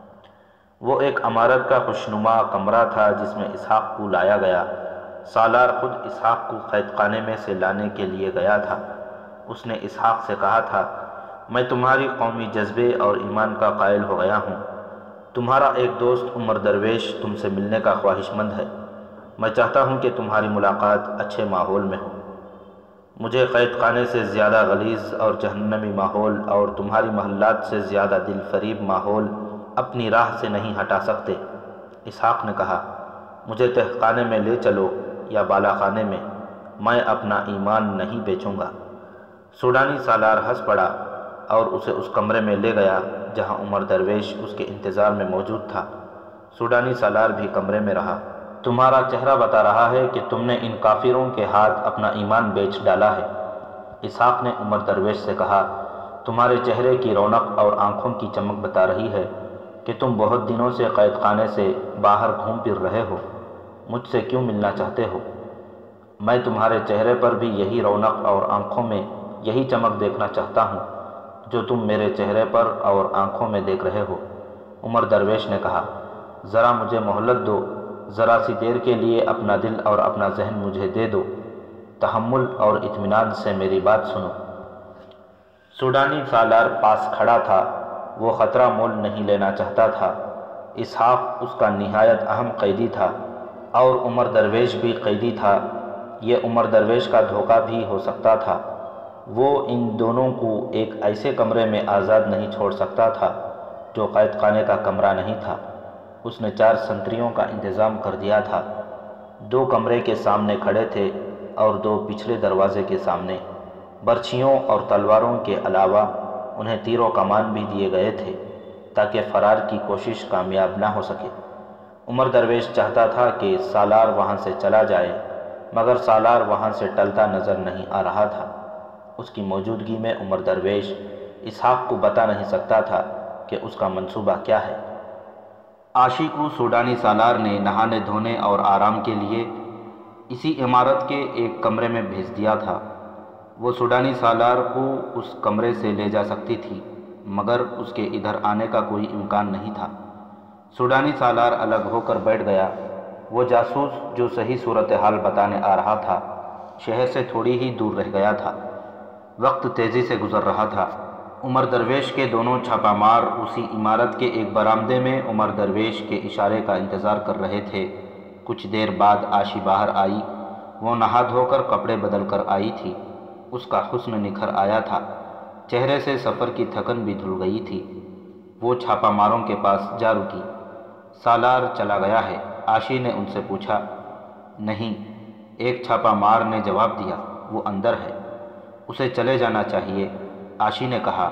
وہ ایک عمارت کا خوشنما کمرہ تھا جس میں اسحاق کو لایا گیا۔ سالار خود اسحاق کو قید خانے میں سے لانے کے لیے گیا تھا۔ اس نے اسحاق سے کہا تھا، میں تمہاری قومی جذبے اور ایمان کا قائل ہو گیا ہوں۔ تمہارا ایک دوست عمر درویش تم سے ملنے کا خواہش مند ہے۔ میں چاہتا ہوں کہ تمہاری ملاقات اچھے ماحول میں ہو۔ مجھے قید خانے سے زیادہ غلیظ اور جہنمی ماحول اور تمہاری محلات سے زیادہ دل فریب ماحول اپنی راہ سے نہیں ہٹا سکتے۔ اسحاق نے کہا، مجھے تہ خانے میں لے چلو یا بالا خانے میں اپنا ایمان نہیں بیچوں گا۔ سوڈانی سالار ہنس پڑا اور اسے اس کمرے میں لے گیا جہاں عمر درویش اس کے انتظار میں موجود تھا۔ سوڈانی سالار بھی کمرے میں رہا۔ تمہارا چہرہ بتا رہا ہے کہ تم نے ان کافروں کے ہاتھ اپنا ایمان بیچ ڈالا ہے۔ اسحاق نے عمر درویش سے کہا، تمہارے چہرے کی رونق اور آنکھوں کی چمک بتا رہی ہے کہ تم بہت دنوں سے قید خانے سے باہر گھوم پھر رہے ہو۔ مجھ سے کیوں ملنا چاہتے ہو؟ میں تمہارے چہرے پر بھی یہی رونق اور آنکھوں میں یہی چمک دیکھنا چاہتا ہوں جو تم میرے چہرے پر اور آنکھوں میں دیکھ رہے ہو۔ عمر درویش نے کہا، ذرا مجھے مہلت دو، ذرا سی دیر کے لیے اپنا دل اور اپنا ذہن مجھے دے دو۔ تحمل اور اطمینان سے میری بات سنو۔ سوڈانی سالار پاس کھڑا تھا۔ وہ خطرہ مول نہیں لینا چاہتا تھا۔ اسحاق اس کا نہایت اہم قیدی تھا اور عمر درویش بھی قیدی تھا۔ یہ عمر درویش کا دھوکہ بھی ہو سکتا تھا۔ وہ ان دونوں کو ایک ایسے کمرے میں آزاد نہیں چھوڑ سکتا تھا جو قید خانے کا کمرہ نہیں تھا۔ اس نے 4 سنتریوں کا انتظام کر دیا تھا۔ 2 کمرے کے سامنے کھڑے تھے اور 2 پچھلے دروازے کے سامنے۔ برچھیوں اور تلواروں کے علاوہ انہیں تیر و کمان بھی دیے گئے تھے تاکہ فرار کی کوشش کامیاب نہ ہو سکے۔ عمر درویش چاہتا تھا کہ سالار وہاں سے چلا جائے، مگر سالار وہاں سے ٹلتا نظر نہیں آ رہا تھا۔ اس کی موجودگی میں عمر درویش اسحاق کو بتا نہیں سکتا تھا کہ اس کا منصوبہ کیا ہے۔ عاشی کو سوڈانی سالار نے نہانے دھونے اور آرام کے لیے اسی عمارت کے ایک کمرے میں بھیج دیا تھا۔ وہ سوڈانی سالار کو اس کمرے سے لے جا سکتی تھی، مگر اس کے ادھر آنے کا کوئی امکان نہیں تھا۔ سوڈانی سالار الگ ہو کر بیٹھ گیا۔ وہ جاسوس جو صحیح صورتحال بتانے آ رہا تھا شہر سے تھوڑی ہی دور رہ گیا تھا۔ وقت تیزی سے گزر رہا تھا۔ عمر درویش کے دونوں چھاپہ مار اسی عمارت کے ایک برآمدے میں عمر درویش کے اشارے کا انتظار کر رہے تھے۔ کچھ دیر بعد عاشی باہر آئی۔ وہ نہا دھو کر کپڑے بدل کر آئی تھی۔ اس کا حسن نکھر آیا تھا۔ چہرے سے سفر کی تھکن بھی دھل گئی تھی۔ وہ چھاپہ ماروں کے پاس جا رکی۔ سالار چلا گیا ہے؟ عاشی نے ان سے پوچھا۔ نہیں، ایک چھاپہ مار نے جواب دیا، وہ اندر ہے، اسے چلے جانا چاہیے۔ عاشی نے کہا،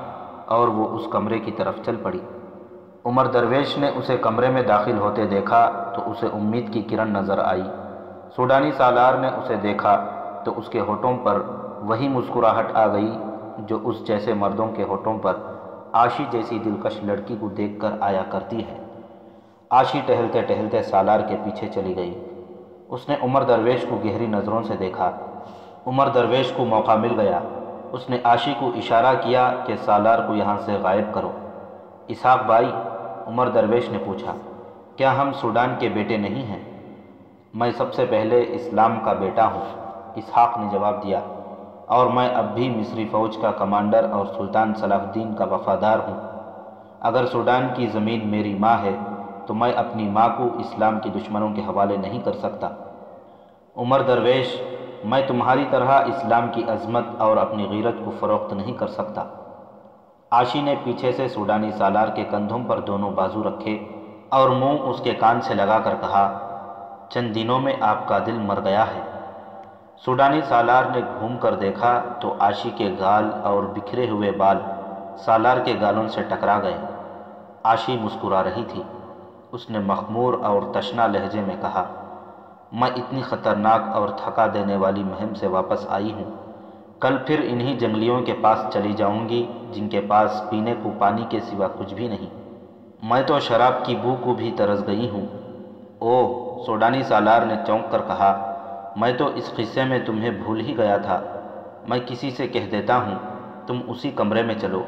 اور وہ اس کمرے کی طرف چل پڑی۔ عمر درویش نے اسے کمرے میں داخل ہوتے دیکھا تو اسے امید کی کرن نظر آئی۔ سوڈانی سالار نے اسے دیکھا تو اس کے ہونٹوں پر وہی مسکراہٹ آ گئی جو اس جیسے مردوں کے ہونٹوں پر عاشی جیسی دلکش لڑکی کو دیکھ کر آیا کرتی ہے۔ عاشی ٹہلتے ٹہلتے سالار کے پیچھے چلی گئی۔ اس نے عمر درویش کو گہری نظروں سے دیکھا۔ عمر درویش کو موقع مل گیا۔ اس نے عاشی کو اشارہ کیا کہ سالار کو یہاں سے غائب کرو۔ اسحاق بھائی، عمر درویش نے پوچھا، کیا ہم سوڈان کے بیٹے نہیں ہیں؟ میں سب سے پہلے اسلام کا بیٹا ہوں، اسحاق نے جواب دیا، اور میں اب بھی مصری فوج کا کمانڈر اور سلطان صلاح الدین کا وفادار ہوں۔ اگر سوڈان کی زمین میری ماں ہے تو میں اپنی ماں کو اسلام کی دشمنوں کے حوالے نہیں کر سکتا۔ عمر درویش، میں تمہاری طرح اسلام کی عظمت اور اپنی غیرت کو فروخت نہیں کر سکتا۔ عاشی نے پیچھے سے سوڈانی سالار کے کندھوں پر دونوں بازو رکھے اور منہ اس کے کان سے لگا کر کہا، چند دنوں میں آپ کا دل مر گیا ہے۔ سوڈانی سالار نے گھوم کر دیکھا تو عاشی کے گال اور بکھرے ہوئے بال سالار کے گالوں سے ٹکرا گئے۔ عاشی مسکرا رہی تھی۔ اس نے مخمور اور تشنا لہجے میں کہا، میں اتنی خطرناک اور تھکا دینے والی مہم سے واپس آئی ہوں، کل پھر انہی جنگلیوں کے پاس چلی جاؤں گی جن کے پاس پینے کو پانی کے سوا کچھ بھی نہیں۔ میں تو شراب کی بو کو بھی ترس گئی ہوں۔ اوہ، سوڈانی سالار نے چونک کر کہا، میں تو اس قصے میں تمہیں بھول ہی گیا تھا۔ میں کسی سے کہہ دیتا ہوں، تم اسی کمرے میں چلو۔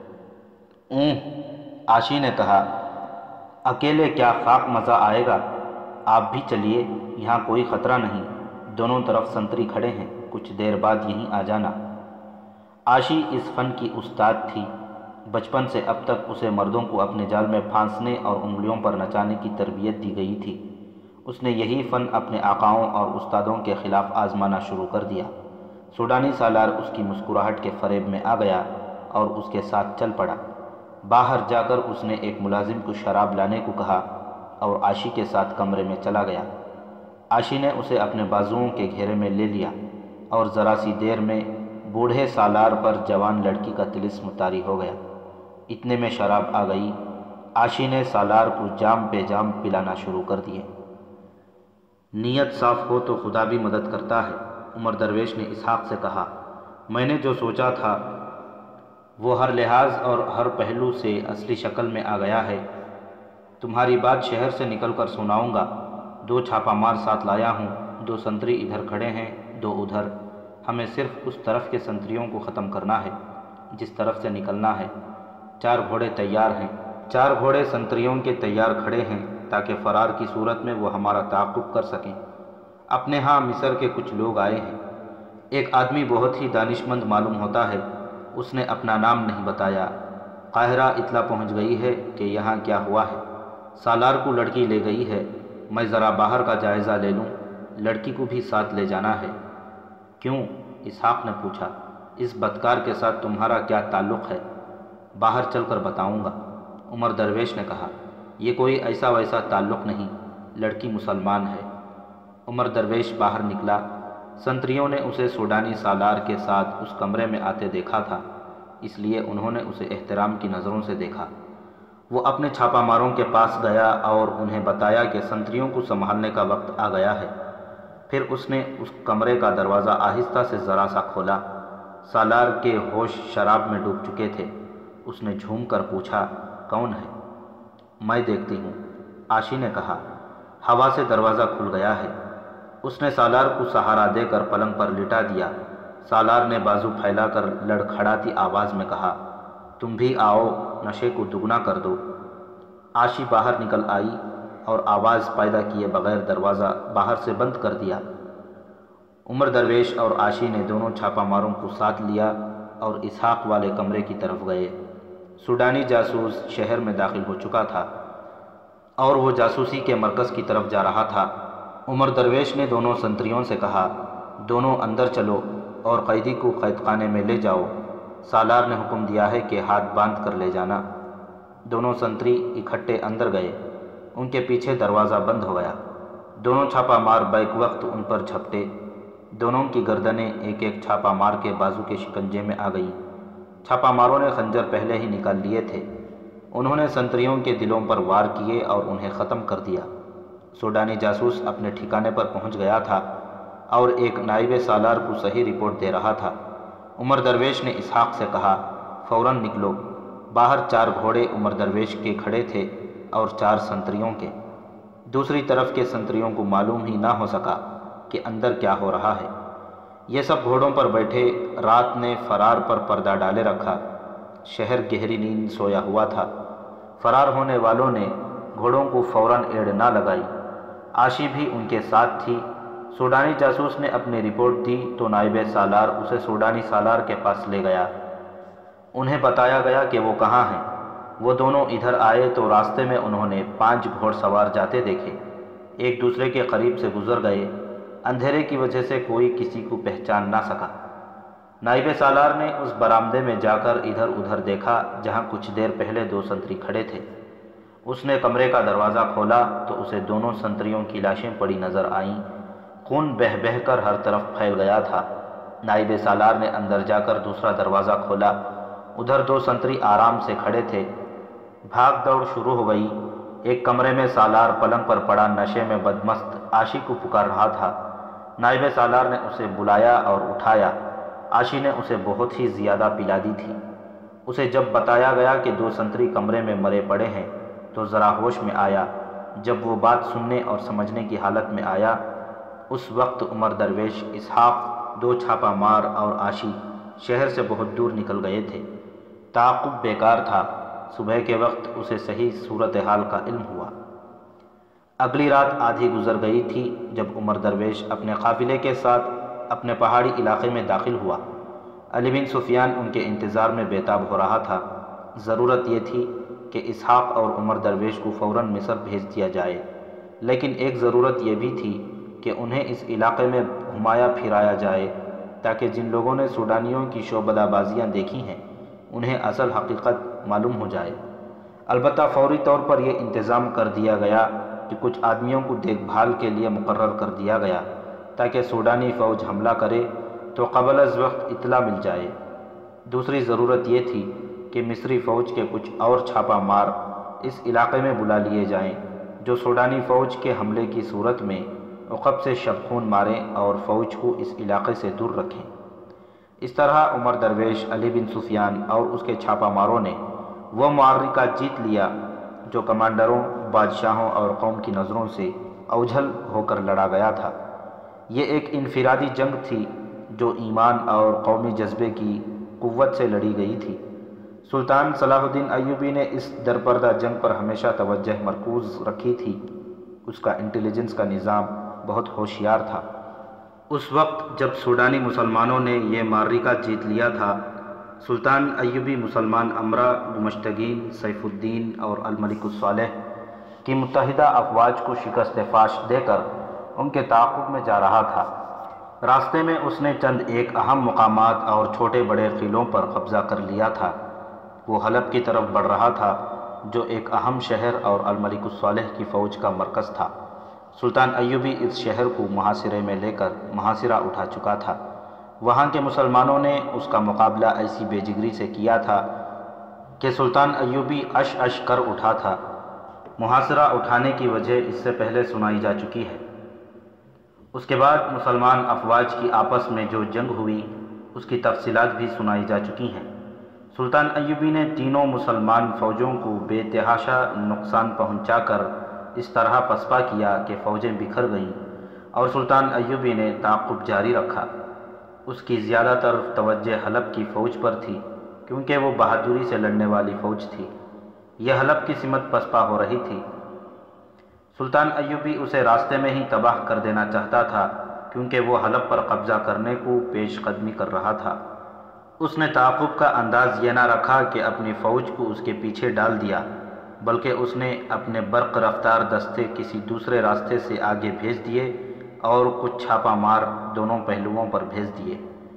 عاشی نے کہا، اکیلے کیا خاک مزہ آئے گا، آپ بھی چلیے، یہاں کوئی خطرہ نہیں، دونوں طرف سنتری کھڑے ہیں، کچھ دیر بعد یہیں آ جانا۔ عاشی اس فن کی استاد تھی۔ بچپن سے اب تک اسے مردوں کو اپنے جال میں پھانسنے اور انگلیوں پر نچانے کی تربیت دی گئی تھی۔ اس نے یہی فن اپنے آقاؤں اور استادوں کے خلاف آزمانا شروع کر دیا۔ سوڈانی سالار اس کی مسکراہٹ کے فریب میں آ گیا اور اس کے ساتھ چل پڑا۔ باہر جا کر اس نے ایک ملازم کو شراب لانے کو کہا اور عاشی کے ساتھ کمرے میں چلا گیا۔ عاشی نے اسے اپنے بازوؤں کے گھیرے میں لے لیا اور ذرا سی دیر میں بوڑھے سالار پر جوان لڑکی کا طلسم طاری ہو گیا۔ اتنے میں شراب آ گئی۔ عاشی نے سالار کو جام پہ جام پلانا شروع کر دیے۔ نیت صاف ہو تو خدا بھی مدد کرتا ہے، عمر درویش نے اسحاق سے کہا۔ میں نے جو سوچا تھا وہ ہر لحاظ اور ہر پہلو سے اصلی شکل میں آ گیا ہے۔ تمہاری بات شہر سے نکل کر سناؤں گا۔ 2 چھاپا مار ساتھ لایا ہوں، 2 سنتری ادھر کھڑے ہیں، 2 ادھر۔ ہمیں صرف اس طرف کے سنتریوں کو ختم کرنا ہے جس طرف سے نکلنا ہے۔ 4 گھوڑے تیار ہیں۔ 4 گھوڑے سنتریوں کے تیار کھڑے ہیں تاکہ فرار کی صورت میں وہ ہمارا تعاقب کر سکیں۔ اپنے ہاں مصر کے کچھ لوگ آئے ہیں۔ ایک آدمی بہت ہی دانشمند معلوم ہوتا ہے، اس نے اپنا نام نہیں بتایا۔ قاہرہ اطلاع پہنچ گئی ہے کہ یہاں کیا ہوا ہے۔ سالار کو لڑکی لے گئی ہے۔ میں ذرا باہر کا جائزہ لے لوں، لڑکی کو بھی ساتھ لے جانا ہے۔ کیوں؟ اسحاق نے پوچھا، اس بدکار کے ساتھ تمہارا کیا تعلق ہے؟ باہر چل کر بتاؤں گا، عمر درویش نے کہا۔ یہ کوئی ایسا ویسا تعلق نہیں، لڑکی مسلمان ہے۔ عمر درویش باہر نکلا۔ سنتریوں نے اسے سوڈانی سالار کے ساتھ اس کمرے میں آتے دیکھا تھا، اس لیے انہوں نے اسے احترام کی نظروں سے دیکھا۔ وہ اپنے چھاپا ماروں کے پاس گیا اور انہیں بتایا کہ سنتریوں کو سنبھالنے کا وقت آ گیا ہے۔ پھر اس نے اس کمرے کا دروازہ آہستہ سے ذرا سا کھولا۔ سالار کے ہوش شراب میں ڈوب چکے تھے۔ اس نے جھوم کر پوچھا، کون ہے؟ میں دیکھتی ہوں، عاشی نے کہا۔ ہوا سے دروازہ کھل گیا ہے۔ اس نے سالار کو سہارا دے کر پلنگ پر لٹا دیا۔ سالار نے بازو پھیلا کر لڑکھڑاتی آواز میں کہا، تم بھی آؤ، نشے کو دگنا کر دو۔ عاشی باہر نکل آئی اور آواز پیدا کیے بغیر دروازہ باہر سے بند کر دیا۔ عمر درویش اور عاشی نے دونوں چھاپا ماروں کو ساتھ لیا اور اسحاق والے کمرے کی طرف گئے۔ سوڈانی جاسوس شہر میں داخل ہو چکا تھا اور وہ جاسوسی کے مرکز کی طرف جا رہا تھا۔ عمر درویش نے دونوں سنتریوں سے کہا، دونوں اندر چلو اور قیدی کو قید خانے میں لے جاؤ۔ سالار نے حکم دیا ہے کہ ہاتھ باندھ کر لے جانا۔ دونوں سنتری اکٹھے اندر گئے۔ ان کے پیچھے دروازہ بند ہو گیا۔ دونوں چھاپا مار بیک وقت ان پر جھپٹے۔ دونوں کی گردنیں ایک ایک چھاپا مار کے بازو کے شکنجے میں آ گئیں۔ چھاپا ماروں نے خنجر پہلے ہی نکال لیے تھے۔ انہوں نے سنتریوں کے دلوں پر وار کیے اور انہیں ختم کر دیا۔ سوڈانی جاسوس اپنے ٹھکانے پر پہنچ گیا تھا اور ایک نائب سالار کو صحیح رپورٹ دے رہا تھا۔ عمر درویش نے اسحاق سے کہا، فوراً نکلو۔ باہر 4 گھوڑے عمر درویش کے کھڑے تھے اور 4 سنتریوں کے۔ دوسری طرف کے سنتریوں کو معلوم ہی نہ ہو سکا کہ اندر کیا ہو رہا ہے۔ یہ سب گھوڑوں پر بیٹھے، رات نے فرار پر پردہ ڈالے رکھا۔ شہر گہری نیند سویا ہوا تھا۔ فرار ہونے والوں نے گھوڑوں کو فوراً ایڑ نہ لگائی۔ عاشی بھی ان کے ساتھ تھی۔ سوڈانی جاسوس نے اپنی رپورٹ دی تو نائب سالار اسے سوڈانی سالار کے پاس لے گیا۔ انہیں بتایا گیا کہ وہ کہاں ہیں۔ وہ دونوں ادھر آئے تو راستے میں انہوں نے 5 گھوڑ سوار جاتے دیکھے۔ ایک دوسرے کے قریب سے گزر گئے۔ اندھیرے کی وجہ سے کوئی کسی کو پہچان نہ سکا۔ نائب سالار نے اس برآمدے میں جا کر ادھر ادھر دیکھا جہاں کچھ دیر پہلے 2 سنتری کھڑے تھے۔ اس نے کمرے کا دروازہ کھولا تو اسے دونوں سنتریوں کی لاشیں پڑی نظر آئیں۔ خون بہہ بہہ کر ہر طرف پھیل گیا تھا۔ نائب سالار نے اندر جا کر دوسرا دروازہ کھولا۔ ادھر 2 سنتری آرام سے کھڑے تھے۔ بھاگ دوڑ شروع ہو گئی۔ ایک کمرے میں سالار پلنگ پر پڑا نشے میں بدمست عاشی کو پکار رہا تھا۔ نائب سالار نے اسے بلایا اور اٹھایا۔ عاشی نے اسے بہت ہی زیادہ پلا دی تھی۔ اسے جب بتایا گیا کہ 2 سنتری کمرے میں مرے پڑے ہیں تو ذرا ہوش میں آیا۔ جب وہ بات سننے اور سمجھنے کی حالت میں آیا، اس وقت عمر درویش، اسحاق، 2 چھاپا مار اور عاشی شہر سے بہت دور نکل گئے تھے۔ تعاقب بیکار تھا۔ صبح کے وقت اسے صحیح صورتحال کا علم ہوا۔ اگلی رات آدھی گزر گئی تھی جب عمر درویش اپنے قافلے کے ساتھ اپنے پہاڑی علاقے میں داخل ہوا۔ علی بن سفیان ان کے انتظار میں بے تاب ہو رہا تھا۔ ضرورت یہ تھی کہ اسحاق اور عمر درویش کو فوراً مصر بھیج دیا جائے، لیکن ایک ضرورت یہ بھی تھی کہ انہیں اس علاقے میں گھمایا پھرایا جائے تاکہ جن لوگوں نے سوڈانیوں کی شعبدہ بازیاں دیکھی ہیں انہیں اصل حقیقت معلوم ہو جائے۔ البتہ فوری طور پر یہ انتظام کر دیا گیا کہ کچھ آدمیوں کو دیکھ بھال کے لیے مقرر کر دیا گیا تاکہ سوڈانی فوج حملہ کرے تو قبل از وقت اطلاع مل جائے۔ دوسری ضرورت یہ تھی کہ مصری فوج کے کچھ اور چھاپا مار اس علاقے میں بلا لیے جائیں جو سوڈانی فوج کے حملے کی صورت میں عقب سے شبخون ماریں اور فوج کو اس علاقے سے دور رکھیں۔ اس طرح عمر درویش، علی بن سفیان اور اس کے چھاپا ماروں نے وہ معرکہ جیت لیا جو کمانڈروں، بادشاہوں اور قوم کی نظروں سے اوجھل ہو کر لڑا گیا تھا۔ یہ ایک انفرادی جنگ تھی جو ایمان اور قومی جذبے کی قوت سے لڑی گئی تھی۔ سلطان صلاح الدین ایوبی نے اس درپردہ جنگ پر ہمیشہ توجہ مرکوز رکھی تھی۔ اس کا انٹیلیجنس کا نظام بہت ہوشیار تھا۔ اس وقت جب سوڈانی مسلمانوں نے یہ معرکہ جیت لیا تھا، سلطان ایوبی مسلمان امراء، دمشقیین، سیف الدین اور الملک الصالح کی متحدہ افواج کو شکست فاش دے کر ان کے تعاقب میں جا رہا تھا۔ راستے میں اس نے چند ایک اہم مقامات اور چھوٹے بڑے قلعوں پر قبضہ کر لیا تھا۔ وہ حلب کی طرف بڑھ رہا تھا جو ایک اہم شہر اور الملک الصالح کی فوج کا مرکز تھا۔ سلطان ایوبی اس شہر کو محاصرے میں لے کر محاصرہ اٹھا چکا تھا۔ وہاں کے مسلمانوں نے اس کا مقابلہ ایسی بے جگری سے کیا تھا کہ سلطان ایوبی اش اش کر اٹھا تھا۔ محاصرہ اٹھانے کی وجہ اس سے پہلے سنائی جا چکی ہے۔ اس کے بعد مسلمان افواج کی آپس میں جو جنگ ہوئی اس کی تفصیلات بھی سنائی جا چکی ہیں۔ سلطان ایوبی نے تینوں مسلمان فوجوں کو بے تحاشا نقصان پہنچا کر اس طرح پسپا کیا کہ فوجیں بکھر گئیں اور سلطان ایوبی نے تعاقب جاری رکھا۔ اس کی زیادہ تر توجہ حلب کی فوج پر تھی کیونکہ وہ بہادری سے لڑنے والی فوج تھی۔ یہ حلب کی سمت پسپا ہو رہی تھی۔ سلطان ایوبی اسے راستے میں ہی تباہ کر دینا چاہتا تھا کیونکہ وہ حلب پر قبضہ کرنے کو پیش قدمی کر رہا تھا۔ اس نے تعاقب کا انداز یہ نہ رکھا کہ اپنی فوج کو اس کے پیچھے ڈال دیا، بلکہ اس نے اپنے برق رفتار دستے کسی دوسرے راستے سے آگے بھیج دیے اور کچھ چھاپا مار دونوں پہلوؤں پر بھیج دیے۔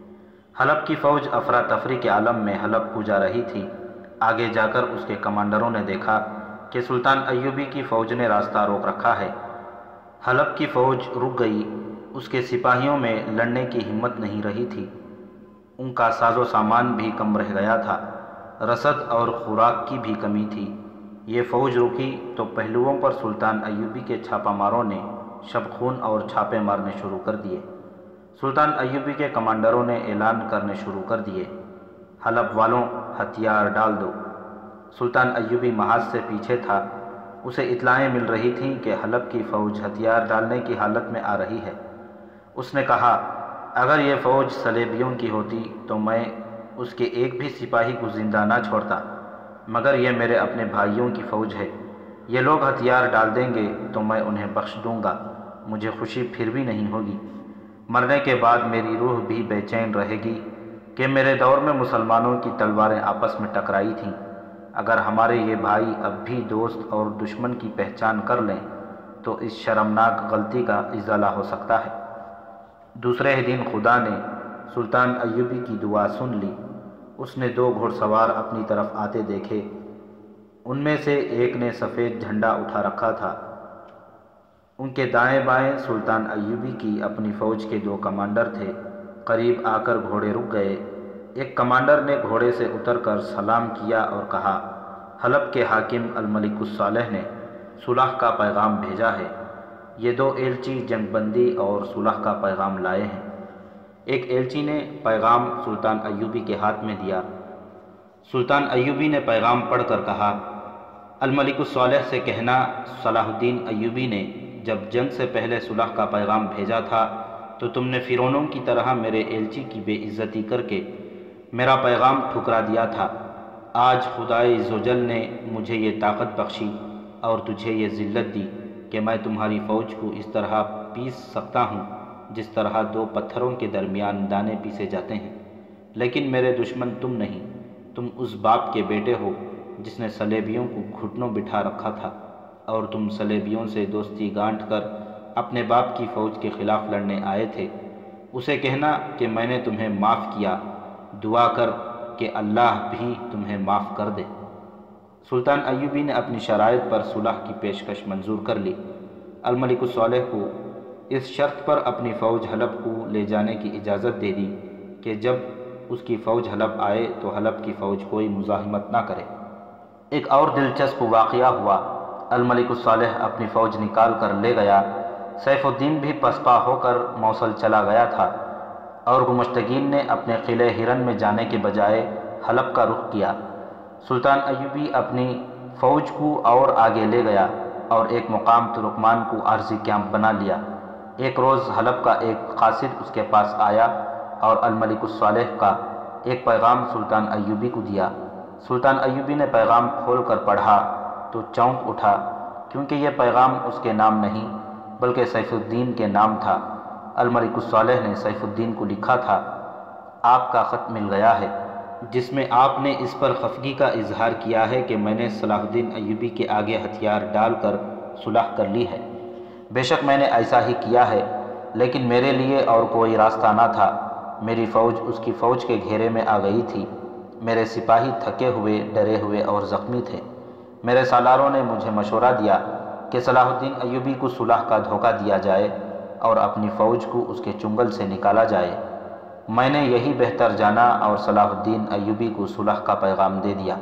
حلب کی فوج افراتفری کے عالم میں حلب کو جا رہی تھی۔ آگے جا کر اس کے کمانڈروں نے دیکھا کہ سلطان ایوبی کی فوج نے راستہ روک رکھا ہے۔ حلب کی فوج رک گئی۔ اس کے سپاہیوں میں لڑنے کی ہمت نہیں رہی تھی۔ ان کا ساز و سامان بھی کم رہ گیا تھا، رسد اور خوراک کی بھی کمی تھی۔ یہ فوج رکی تو پہلوؤں پر سلطان ایوبی کے چھاپہ ماروں نے شب خون اور چھاپے مارنے شروع کر دیے۔ سلطان ایوبی کے کمانڈروں نے اعلان کرنے شروع کر دیے، حلب والوں ہتھیار ڈال دو۔ سلطان ایوبی محاذ سے پیچھے تھا، اسے اطلاعیں مل رہی تھیں کہ حلب کی فوج ہتھیار ڈالنے کی حالت میں آ رہی ہے۔ اس نے کہا، اگر یہ فوج صلیبیوں کی ہوتی تو میں اس کے ایک بھی سپاہی کو زندہ نہ چھوڑتا، مگر یہ میرے اپنے بھائیوں کی فوج ہے، یہ لوگ ہتھیار ڈال دیں گے تو میں انہیں بخش دوں گا، مجھے خوشی پھر بھی نہیں ہوگی۔ مرنے کے بعد میری روح بھی بے چین رہے گی کہ میرے دور میں مسلمانوں کی تلواریں آپس میں ٹکرائی تھیں۔ اگر ہمارے یہ بھائی اب بھی دوست اور دشمن کی پہچان کر لیں تو اس شرمناک غلطی کا ازالہ ہو سکتا ہے۔ دوسرے دن خدا نے سلطان ایوبی کی دعا سن لی۔ اس نے 2 گھوڑ سوار اپنی طرف آتے دیکھے، ان میں سے ایک نے سفید جھنڈا اٹھا رکھا تھا۔ ان کے دائیں بائیں سلطان ایوبی کی اپنی فوج کے 2 کمانڈر تھے۔ قریب آ کر گھوڑے رک گئے۔ ایک کمانڈر نے گھوڑے سے اتر کر سلام کیا اور کہا، حلب کے حاکم الملک الصالح نے صلح کا پیغام بھیجا ہے۔ یہ 2 ایلچی جنگ بندی اور صلح کا پیغام لائے ہیں۔ ایک ایلچی نے پیغام سلطان ایوبی کے ہاتھ میں دیا۔ سلطان ایوبی نے پیغام پڑھ کر کہا، الملک الصالح سے کہنا، صلاح الدین ایوبی نے جب جنگ سے پہلے صلح کا پیغام بھیجا تھا تو تم نے فرعونوں کی طرح میرے ایلچی کی بے عزتی کر کے میرا پیغام ٹھکرا دیا تھا۔ آج خدائے عزوجل نے مجھے یہ طاقت بخشی اور تجھے یہ ذلت دی کہ میں تمہاری فوج کو اس طرح پیس سکتا ہوں جس طرح 2 پتھروں کے درمیان دانے پیسے جاتے ہیں۔ لیکن میرے دشمن تم نہیں، تم اس باپ کے بیٹے ہو جس نے صلیبیوں کو گھٹنوں بٹھا رکھا تھا، اور تم صلیبیوں سے دوستی گانٹھ کر اپنے باپ کی فوج کے خلاف لڑنے آئے تھے۔ اسے کہنا کہ میں نے تمہیں معاف کیا، دعا کر کہ اللہ بھی تمہیں معاف کر دے۔ سلطان ایوبی نے اپنی شرائط پر صلح کی پیشکش منظور کر لی۔ الملک الصالح کو اس شرط پر اپنی فوج حلب کو لے جانے کی اجازت دے دی کہ جب اس کی فوج حلب آئے تو حلب کی فوج کوئی مزاحمت نہ کرے۔ ایک اور دلچسپ واقعہ ہوا۔ الملک الصالح اپنی فوج نکال کر لے گیا۔ سیف الدین بھی پسپا ہو کر موصل چلا گیا تھا، اور گمشتگین نے اپنے قلعے ہرن میں جانے کے بجائے حلب کا رخ کیا۔ سلطان ایوبی اپنی فوج کو اور آگے لے گیا اور ایک مقام ترکمان کو عارضی کیمپ بنا لیا۔ ایک روز حلب کا ایک قاصد اس کے پاس آیا اور الملک الصالح کا ایک پیغام سلطان ایوبی کو دیا۔ سلطان ایوبی نے پیغام کھول کر پڑھا تو چونک اٹھا، کیونکہ یہ پیغام اس کے نام نہیں بلکہ سیف الدین کے نام تھا۔ الملک الصالح نے سیف الدین کو لکھا تھا، آپ کا خط مل گیا ہے، جس میں آپ نے اس پر خفگی کا اظہار کیا ہے کہ میں نے صلاح الدین ایوبی کے آگے ہتھیار ڈال کر صلح کر لی ہے۔ بے شک میں نے ایسا ہی کیا ہے، لیکن میرے لیے اور کوئی راستہ نہ تھا۔ میری فوج اس کی فوج کے گھیرے میں آ گئی تھی۔ میرے سپاہی تھکے ہوئے، ڈرے ہوئے اور زخمی تھے۔ میرے سالاروں نے مجھے مشورہ دیا کہ صلاح الدین ایوبی کو صلح کا دھوکہ دیا جائے اور اپنی فوج کو اس کے چنگل سے نکالا جائے۔ میں نے یہی بہتر جانا اور صلاح الدین ایوبی کو صلح کا پیغام دے دیا۔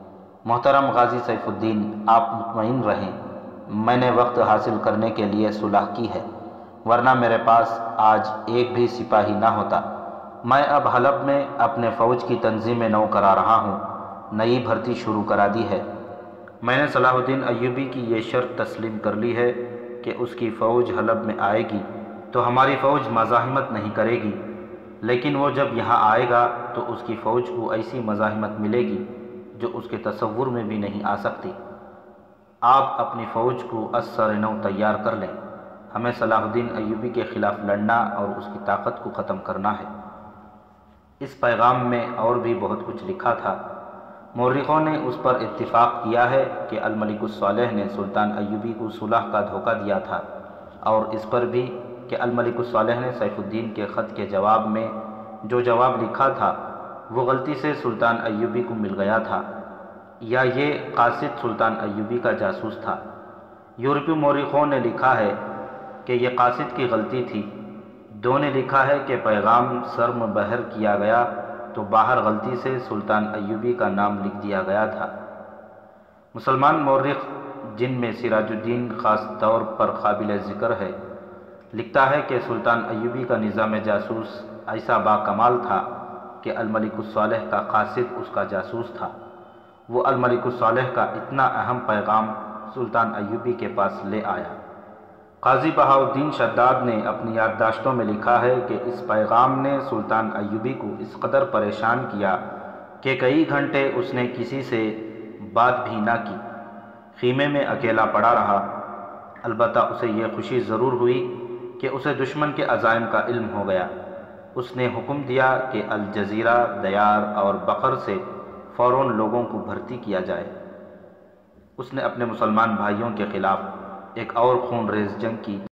محترم غازی سیف الدین، آپ مطمئن رہیں، میں نے وقت حاصل کرنے کے لیے صلح کی ہے، ورنہ میرے پاس آج ایک بھی سپاہی نہ ہوتا۔ میں اب حلب میں اپنے فوج کی تنظیم نو کرا رہا ہوں، نئی بھرتی شروع کرا دی ہے۔ میں نے صلاح الدین ایوبی کی یہ شرط تسلیم کر لی ہے کہ اس کی فوج حلب میں آئے گی تو ہماری فوج مزاحمت نہیں کرے گی، لیکن وہ جب یہاں آئے گا تو اس کی فوج کو ایسی مزاحمت ملے گی جو اس کے تصور میں بھی نہیں آ سکتی۔ آپ اپنی فوج کو از سر نو تیار کر لیں، ہمیں صلاح الدین ایوبی کے خلاف لڑنا اور اس کی طاقت کو ختم کرنا ہے۔ اس پیغام میں اور بھی بہت کچھ لکھا تھا۔ مورخوں نے اس پر اتفاق کیا ہے کہ الملک الصالح نے سلطان ایوبی کو صلح کا دھوکہ دیا تھا، اور اس پر بھی کہ الملک الصالح نے سیف الدین کے خط کے جواب میں جو جواب لکھا تھا وہ غلطی سے سلطان ایوبی کو مل گیا تھا، یا یہ قاصد سلطان ایوبی کا جاسوس تھا۔ یورپی مورخوں نے لکھا ہے کہ یہ قاصد کی غلطی تھی، دو نے لکھا ہے کہ پیغام سرم بحر کیا گیا تو باہر غلطی سے سلطان ایوبی کا نام لکھ دیا گیا تھا۔ مسلمان مورخ جن میں سراج الدین خاص طور پر قابل ذکر ہے، لکھتا ہے کہ سلطان ایوبی کا نظام جاسوس ایسا باکمال تھا کہ الملک الصالح کا قاصد اس کا جاسوس تھا۔ وہ الملک الصالح کا اتنا اہم پیغام سلطان ایوبی کے پاس لے آیا۔ قاضی بہاؤالدین شداد نے اپنی یادداشتوں میں لکھا ہے کہ اس پیغام نے سلطان ایوبی کو اس قدر پریشان کیا کہ کئی گھنٹے اس نے کسی سے بات بھی نہ کی، خیمے میں اکیلا پڑا رہا۔ البتہ اسے یہ خوشی ضرور ہوئی کہ اسے دشمن کے عزائم کا علم ہو گیا۔ اس نے حکم دیا کہ الجزیرہ، دیار اور بقر سے فوراً لوگوں کو بھرتی کیا جائے۔ اس نے اپنے مسلمان بھائیوں کے خلاف ایک اور خون ریز جنگ کی